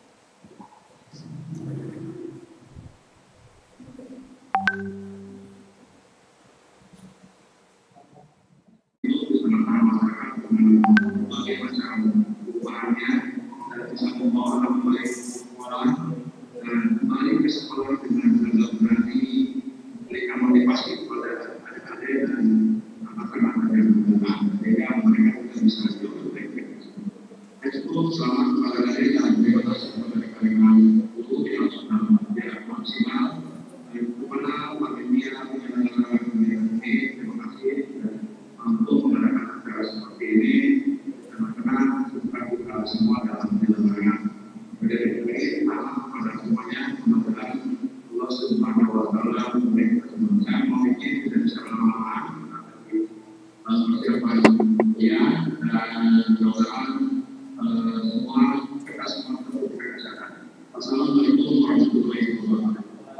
Mari bersama dengan berani memberikan motivasi kepada adik-adik dan anak-anak yang berada sehingga mereka bisa hidup baik-baik. Itu selamat kepada adik dan terima kasih kepada rekan-rekan guru yang sudah bergerak maksimal dan kepada panitia penyelenggara pemilihan ini terima kasih dan untuk mengadakan acara seperti ini teman-teman serta kita semua dalam penyelenggaraan. Jadi pada semuanya mudah-mudahan Allah Subhanahu wa Ta'ala memberikan kemudahan memiliki tidak bisa lama-lama persiapan ya dan mudah-mudahan semua kita semua tetap dirasakan. Assalamualaikum warahmatullahi wabarakatuh.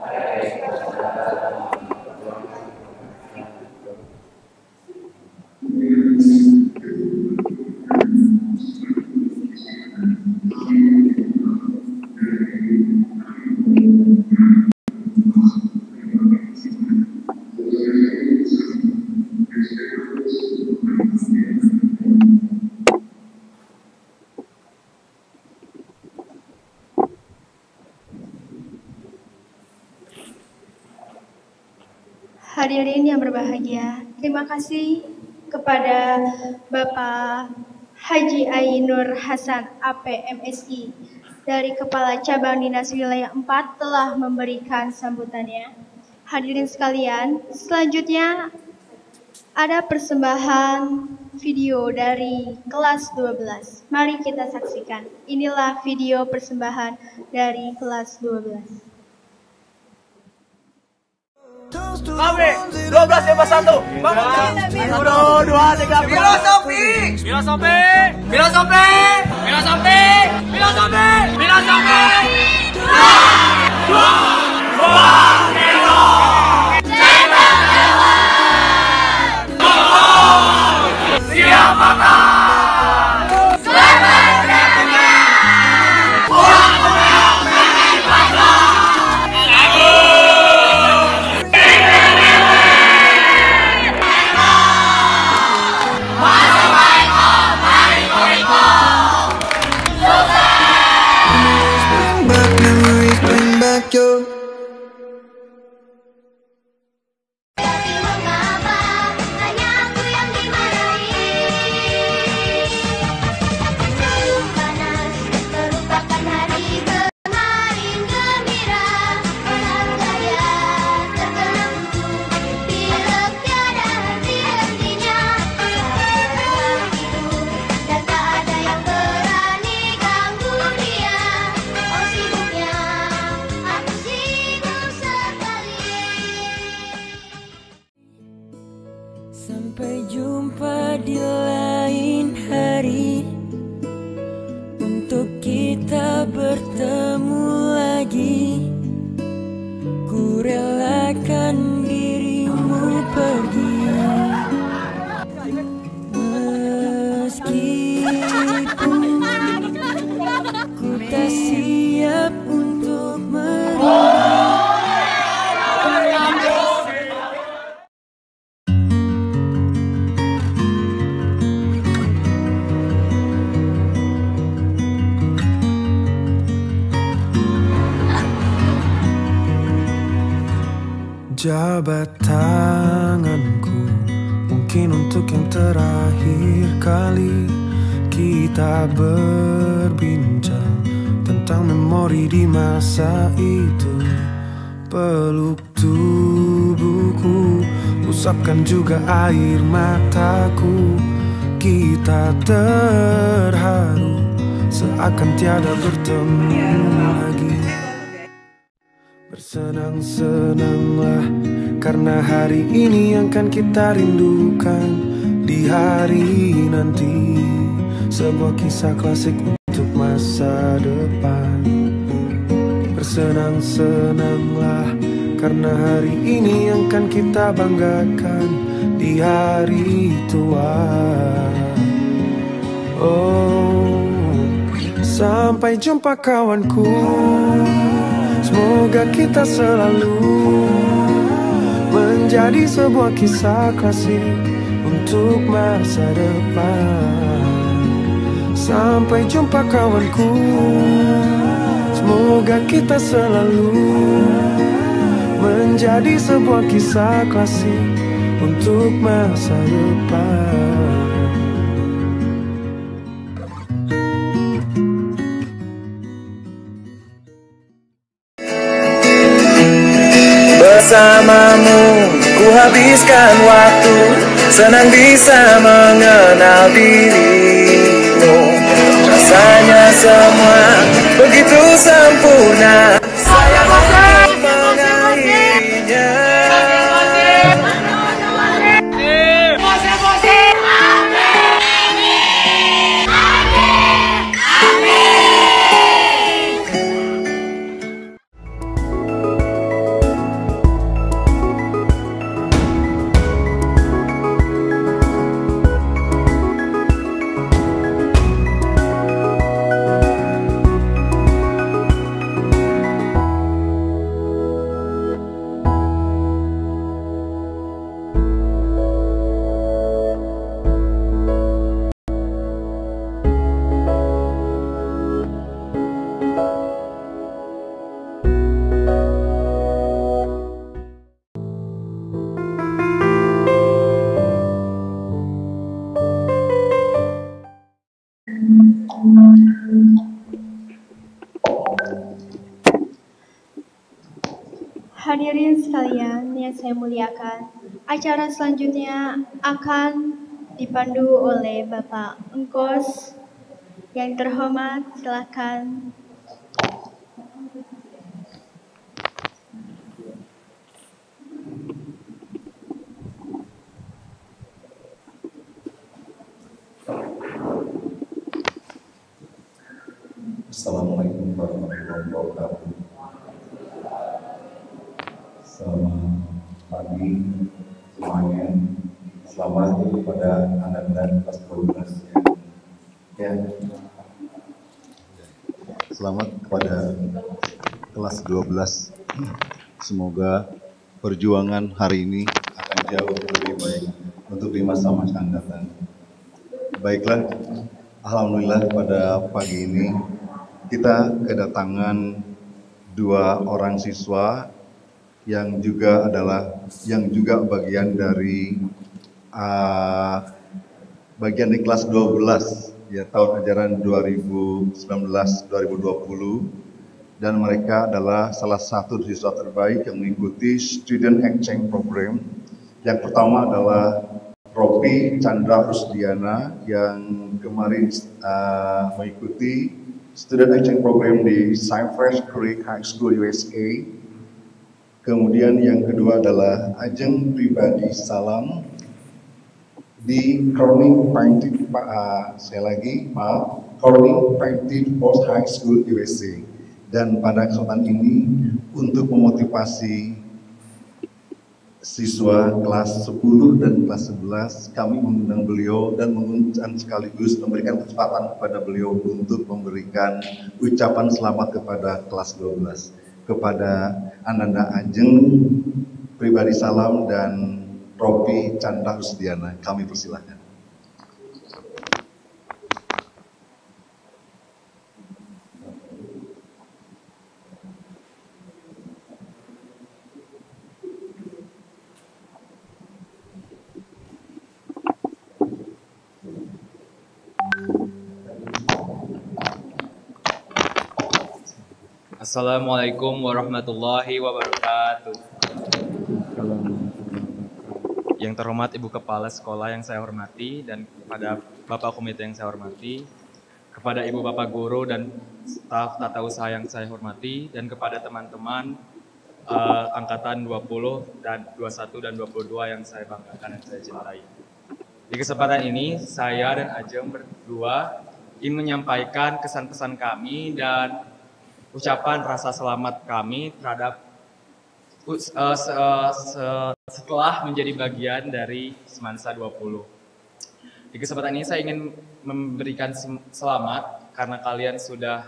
Hadirin yang berbahagia, terima kasih kepada Bapak Haji Ainur Hasan AP MSI dari Kepala Cabang Dinas Wilayah 4 telah memberikan sambutannya. Hadirin sekalian, selanjutnya ada persembahan video dari kelas 12. Mari kita saksikan. Inilah video persembahan dari kelas 12. Kami 12 tambah 1 bangun 1, 2, 3 filosofi filosofi filosofi filosofi filosofi filosofi 2 kilo siap makan. Sampai jumpa di lain hari, untuk kita bertemu lagi. Ku relakan dirimu pergi, meskipun ku tak siap untuk merindu. jabat tanganku, mungkin untuk yang terakhir kali kita berbincang tentang memori di masa itu. Peluk tubuhku, usapkan juga air mataku. Kita terharu seakan tiada bertemu lagi. Bersenang-senanglah karena hari ini yang kan kita rindukan. Di hari nanti sebuah kisah klasik untuk masa depan. Bersenang-senanglah karena hari ini yang kan kita banggakan. Di hari tua, oh, sampai jumpa kawanku. Semoga kita selalu menjadi sebuah kisah klasik untuk masa depan. Sampai jumpa kawanku. Semoga kita selalu menjadi sebuah kisah klasik untuk masa depan. Bersamamu ku habiskan waktu, senang bisa mengenal dirimu. Rasanya semua begitu sempurna. Saya akan mengakhirinya. Hadirin sekalian yang saya muliakan, acara selanjutnya akan dipandu oleh Bapak Engkos. Yang terhormat, silakan. Assalamualaikum warahmatullahi wabarakatuh. Selamat pagi semuanya. Selamat kepada anak-anak kelas 12 ya. Selamat kepada kelas 12. Semoga perjuangan hari ini akan jauh lebih baik untuk di masa-masa akan datang. Baiklah, alhamdulillah pada pagi ini kita kedatangan dua orang siswa yang juga bagian dari bagian di kelas 12 ya, tahun ajaran 2019-2020, dan mereka adalah salah satu siswa terbaik yang mengikuti Student Exchange Program. Yang pertama adalah Robi Chandra Rusdiana yang kemarin mengikuti Student Exchange Program di Cypress Creek High School USA. Kemudian yang kedua adalah Ajeng Pribadi Salam di Corning Painted Post High School USA. Dan pada kesempatan ini untuk memotivasi siswa kelas 10 dan kelas 11, kami mengundang beliau dan sekaligus memberikan kesempatan kepada beliau untuk memberikan ucapan selamat kepada kelas 12. Kepada Ananda Ajeng Pribadi Salam dan Robi Chandra Rusdiana, kami persilahkan. Assalamualaikum warahmatullahi wabarakatuh. Yang terhormat Ibu Kepala Sekolah yang saya hormati dan kepada Bapak Komite yang saya hormati, kepada Ibu Bapak Guru dan staf tata usaha yang saya hormati, dan kepada teman-teman angkatan 20 dan 21 dan 22 yang saya banggakan dan saya cintai. Di kesempatan ini saya dan Ajeng berdua ingin menyampaikan kesan-pesan kami dan ucapan rasa selamat kami terhadap setelah menjadi bagian dari Semansa 20. Di kesempatan ini saya ingin memberikan selamat karena kalian sudah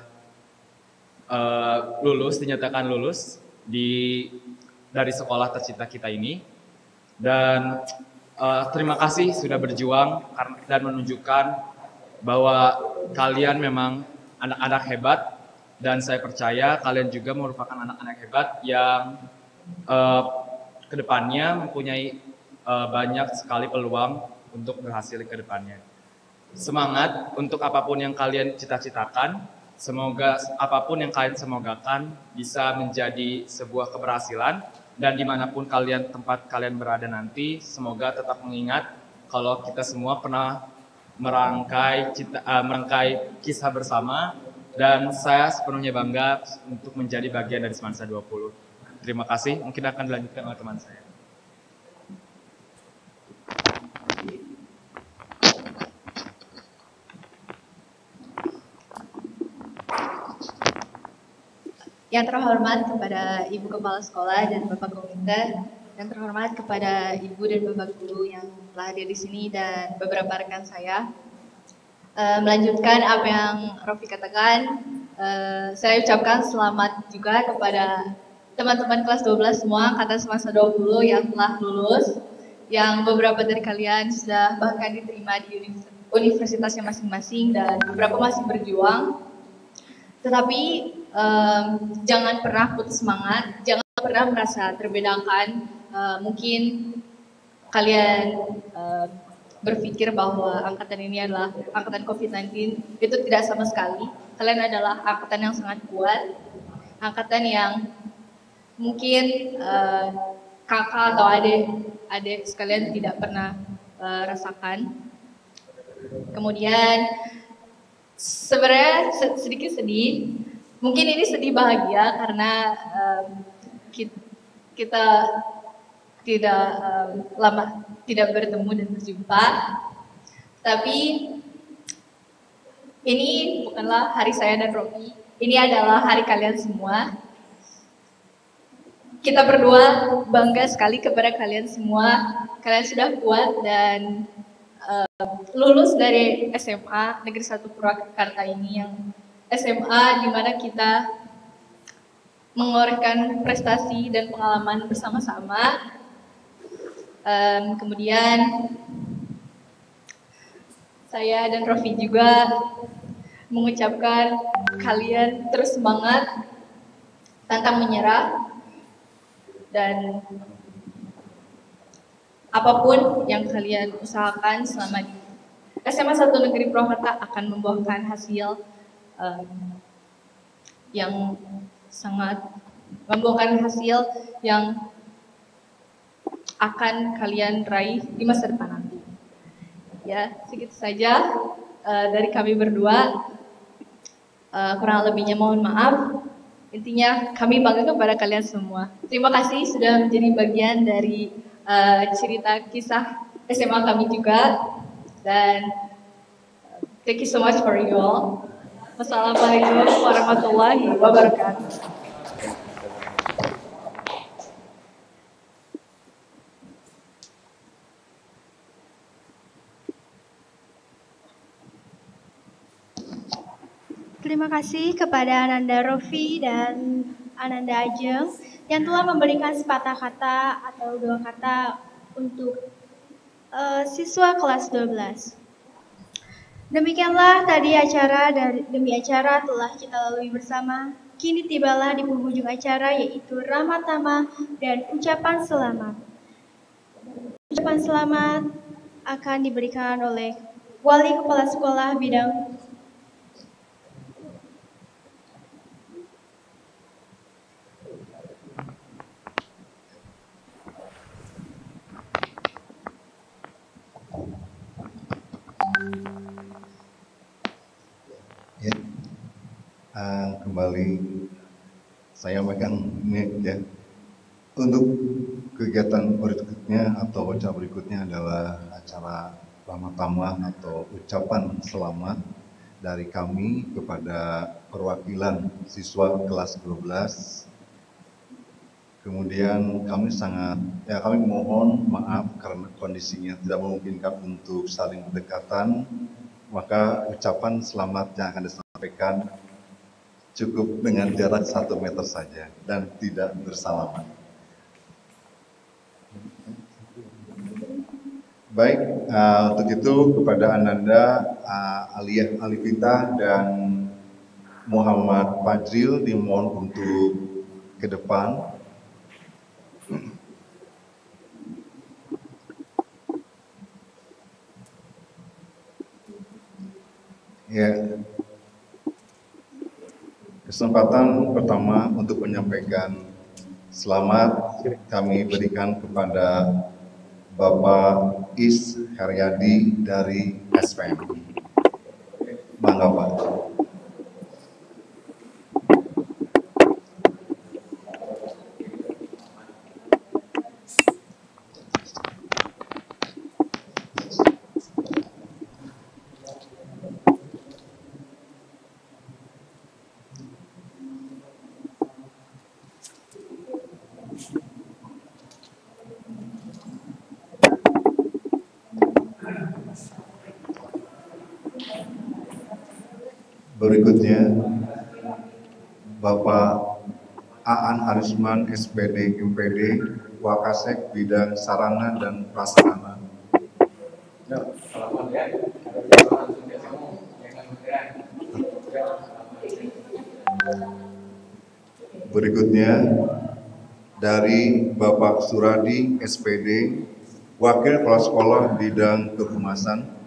dinyatakan lulus dari sekolah tercinta kita ini. Dan terima kasih sudah berjuang dan menunjukkan bahwa kalian memang anak-anak hebat, dan saya percaya kalian juga merupakan anak-anak hebat yang kedepannya mempunyai banyak sekali peluang untuk berhasil ke depannya. Semangat untuk apapun yang kalian cita-citakan, semoga apapun yang kalian semogakan bisa menjadi sebuah keberhasilan, dan dimanapun tempat kalian berada nanti, semoga tetap mengingat kalau kita semua pernah merangkai kisah bersama, dan saya sepenuhnya bangga untuk menjadi bagian dari Semansa 20. Terima kasih, mungkin akan dilanjutkan oleh teman saya. Yang terhormat kepada Ibu Kepala Sekolah dan Bapak Komite, yang terhormat kepada Ibu dan Bapak Guru yang telah hadir di sini, dan beberapa rekan saya. Melanjutkan apa yang Rofi katakan, saya ucapkan selamat juga kepada teman-teman kelas 12 semua angkatan Semansa 20 yang telah lulus, yang beberapa dari kalian sudah bahkan diterima di universitasnya masing-masing dan beberapa masih berjuang. Tetapi jangan pernah putus semangat, jangan pernah merasa terbedakan. Mungkin kalian berpikir bahwa angkatan ini adalah angkatan COVID-19, itu tidak sama sekali. Kalian adalah angkatan yang sangat kuat, angkatan yang mungkin kakak atau adik sekalian tidak pernah rasakan. Kemudian sebenarnya sedikit sedih, mungkin ini sedih bahagia karena kita tidak bertemu dan berjumpa. Tapi ini bukanlah hari saya dan Rofi, ini adalah hari kalian semua. Kita berdua bangga sekali kepada kalian semua. Kalian sudah kuat dan lulus dari SMA Negeri 1 Purwakarta ini, yang SMA di mana kita mengorek prestasi dan pengalaman bersama-sama. Kemudian saya dan Rofi juga mengucapkan kalian terus semangat, pantang menyerah, dan apapun yang kalian usahakan selama di SMA 1 Negeri Purwakarta akan membuahkan hasil yang akan kalian raih di masa depan nanti. Ya, segitu saja dari kami berdua. Kurang lebihnya mohon maaf. Intinya kami bangga kepada kalian semua. Terima kasih sudah menjadi bagian dari cerita kisah SMA kami juga. Dan thank you so much for you all. Wassalamualaikum warahmatullahi wabarakatuh. Terima kasih kepada Ananda Rofi dan Ananda Ajeng yang telah memberikan sepatah kata atau dua kata untuk siswa kelas 12. Demikianlah tadi acara demi acara telah kita lalui bersama. Kini tibalah di penghujung acara, yaitu ramah tamah dan ucapan selamat. Ucapan selamat akan diberikan oleh Wali Kepala Sekolah Bidang kembali saya megang mic ya. Untuk kegiatan berikutnya atau acara berikutnya adalah acara pertama atau ucapan selamat dari kami kepada perwakilan siswa kelas 12. Kemudian kami mohon maaf karena kondisinya tidak memungkinkan untuk saling berdekatan, maka ucapan selamat yang akan disampaikan cukup dengan jarak 1 meter saja dan tidak bersalaman. Baik, untuk itu kepada Ananda, Aliyah Alifita dan Muhammad Fajril dimohon untuk ke depan. Ya, kesempatan pertama untuk menyampaikan selamat kami berikan kepada Bapak Is Haryadi dari SPM. Bangga Pak. Berikutnya, Bapak Aan Harisman, SPD, MPD, Wakasek, Bidang Sarana dan Prasarana. Berikutnya, dari Bapak Suradi, SPD, Wakil Kepala Sekolah Bidang Kehumasan.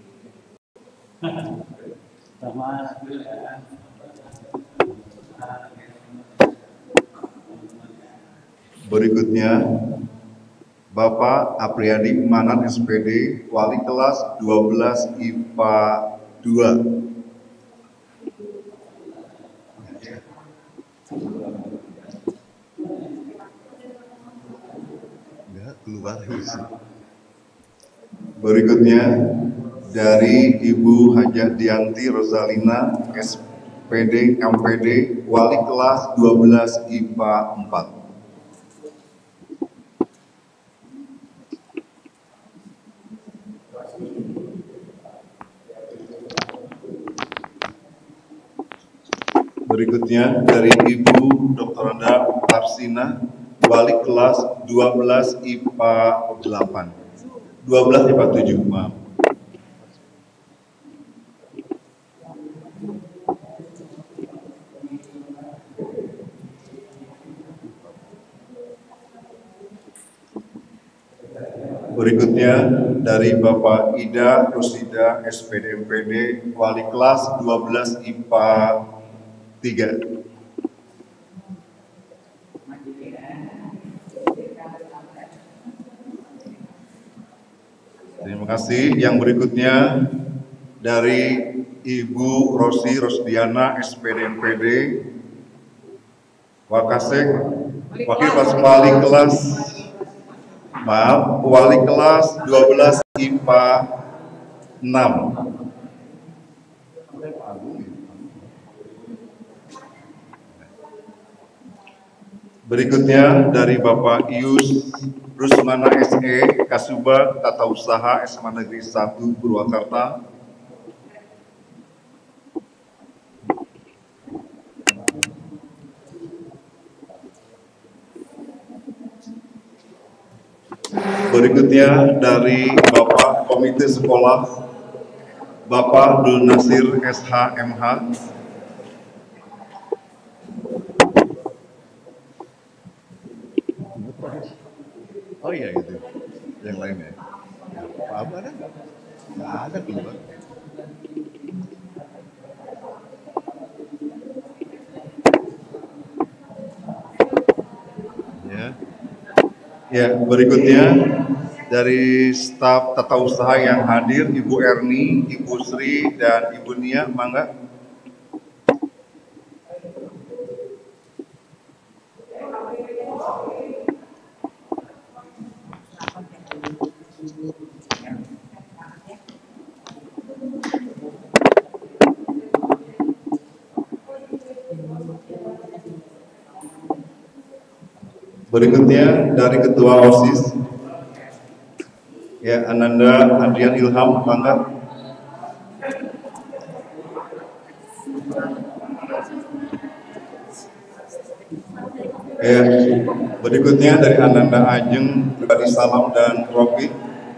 Berikutnya, Bapak Apriyadi Manan SPD, Wali Kelas 12 IPA 2. Berikutnya, dari Ibu Hajah Dianti Rosalina, SPD, MPD, Wali Kelas 12 IPA 4. Berikutnya, dari Ibu Dr. Randa Tarsina, Wali Kelas 12 IPA 8. 12 IPA 7, maaf. Berikutnya dari Bapak Ida Rosida SPD MPD, Wali Kelas 12 IPA 3. Terima kasih. Yang berikutnya dari Ibu Rosi Rosdiana SPD MPD, Wakasek, Wali Kelas Wali Kelas 12 IPA 6. Berikutnya dari Bapak Ius Rusmana SE, Kasubag Tata Usaha SMA Negeri 1 Purwakarta. Berikutnya dari Bapak Komite Sekolah, Bapak Abdul Nasir SH MH. Oh iya itu, yang lainnya. Pak Abdul ada nggak? Nggak ada keluar. Ya, berikutnya dari staf tata usaha yang hadir, Ibu Erni, Ibu Sri, dan Ibu Nia, mangga. Berikutnya dari Ketua OSIS, ya Ananda Adrian Ilham, bangga. Ya, berikutnya dari Ananda Ajeng, pribadi salam dan Robi.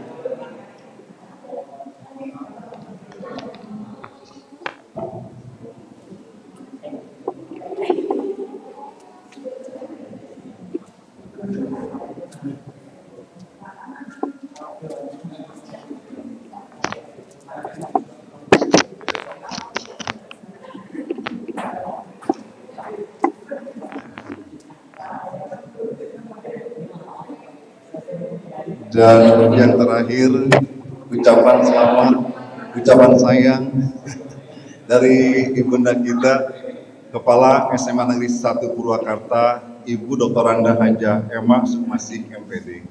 Dan yang terakhir, ucapan selamat, ucapan sayang dari ibunda kita, Kepala SMA Negeri 1 Purwakarta, Ibu Dr. Randa Hajah Emma Sukmasih MPD.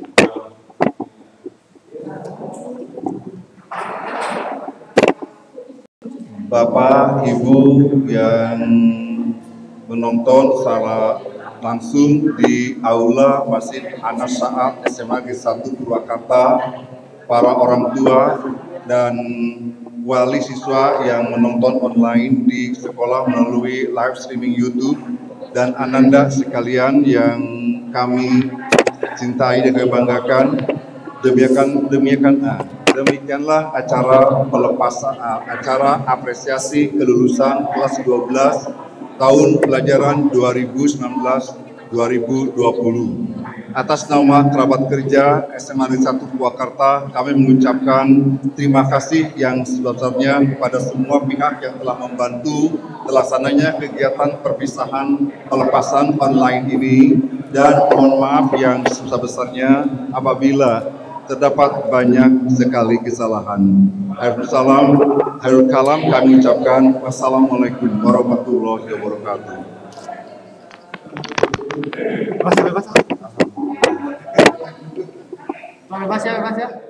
Bapak, Ibu yang menonton secara langsung di Aula Masjid Anas Sa'ad SMA Negeri 1 Purwakarta, para orang tua dan wali siswa yang menonton online di sekolah melalui live streaming YouTube, dan Ananda sekalian yang kami cintai dan kami banggakan. Demikianlah acara pelepasan, acara apresiasi kelulusan kelas 12 tahun pelajaran 2019-2020. Atas nama kerabat kerja SMA Negeri 1 Purwakarta, kami mengucapkan terima kasih yang sebesar-besarnya kepada semua pihak yang telah membantu terlaksananya kegiatan perpisahan pelepasan online ini, dan mohon maaf yang sebesar-besarnya apabila terdapat banyak sekali kesalahan. Akhirul kalam kami ucapkan wassalamualaikum warahmatullahi wabarakatuh. Bebas ya.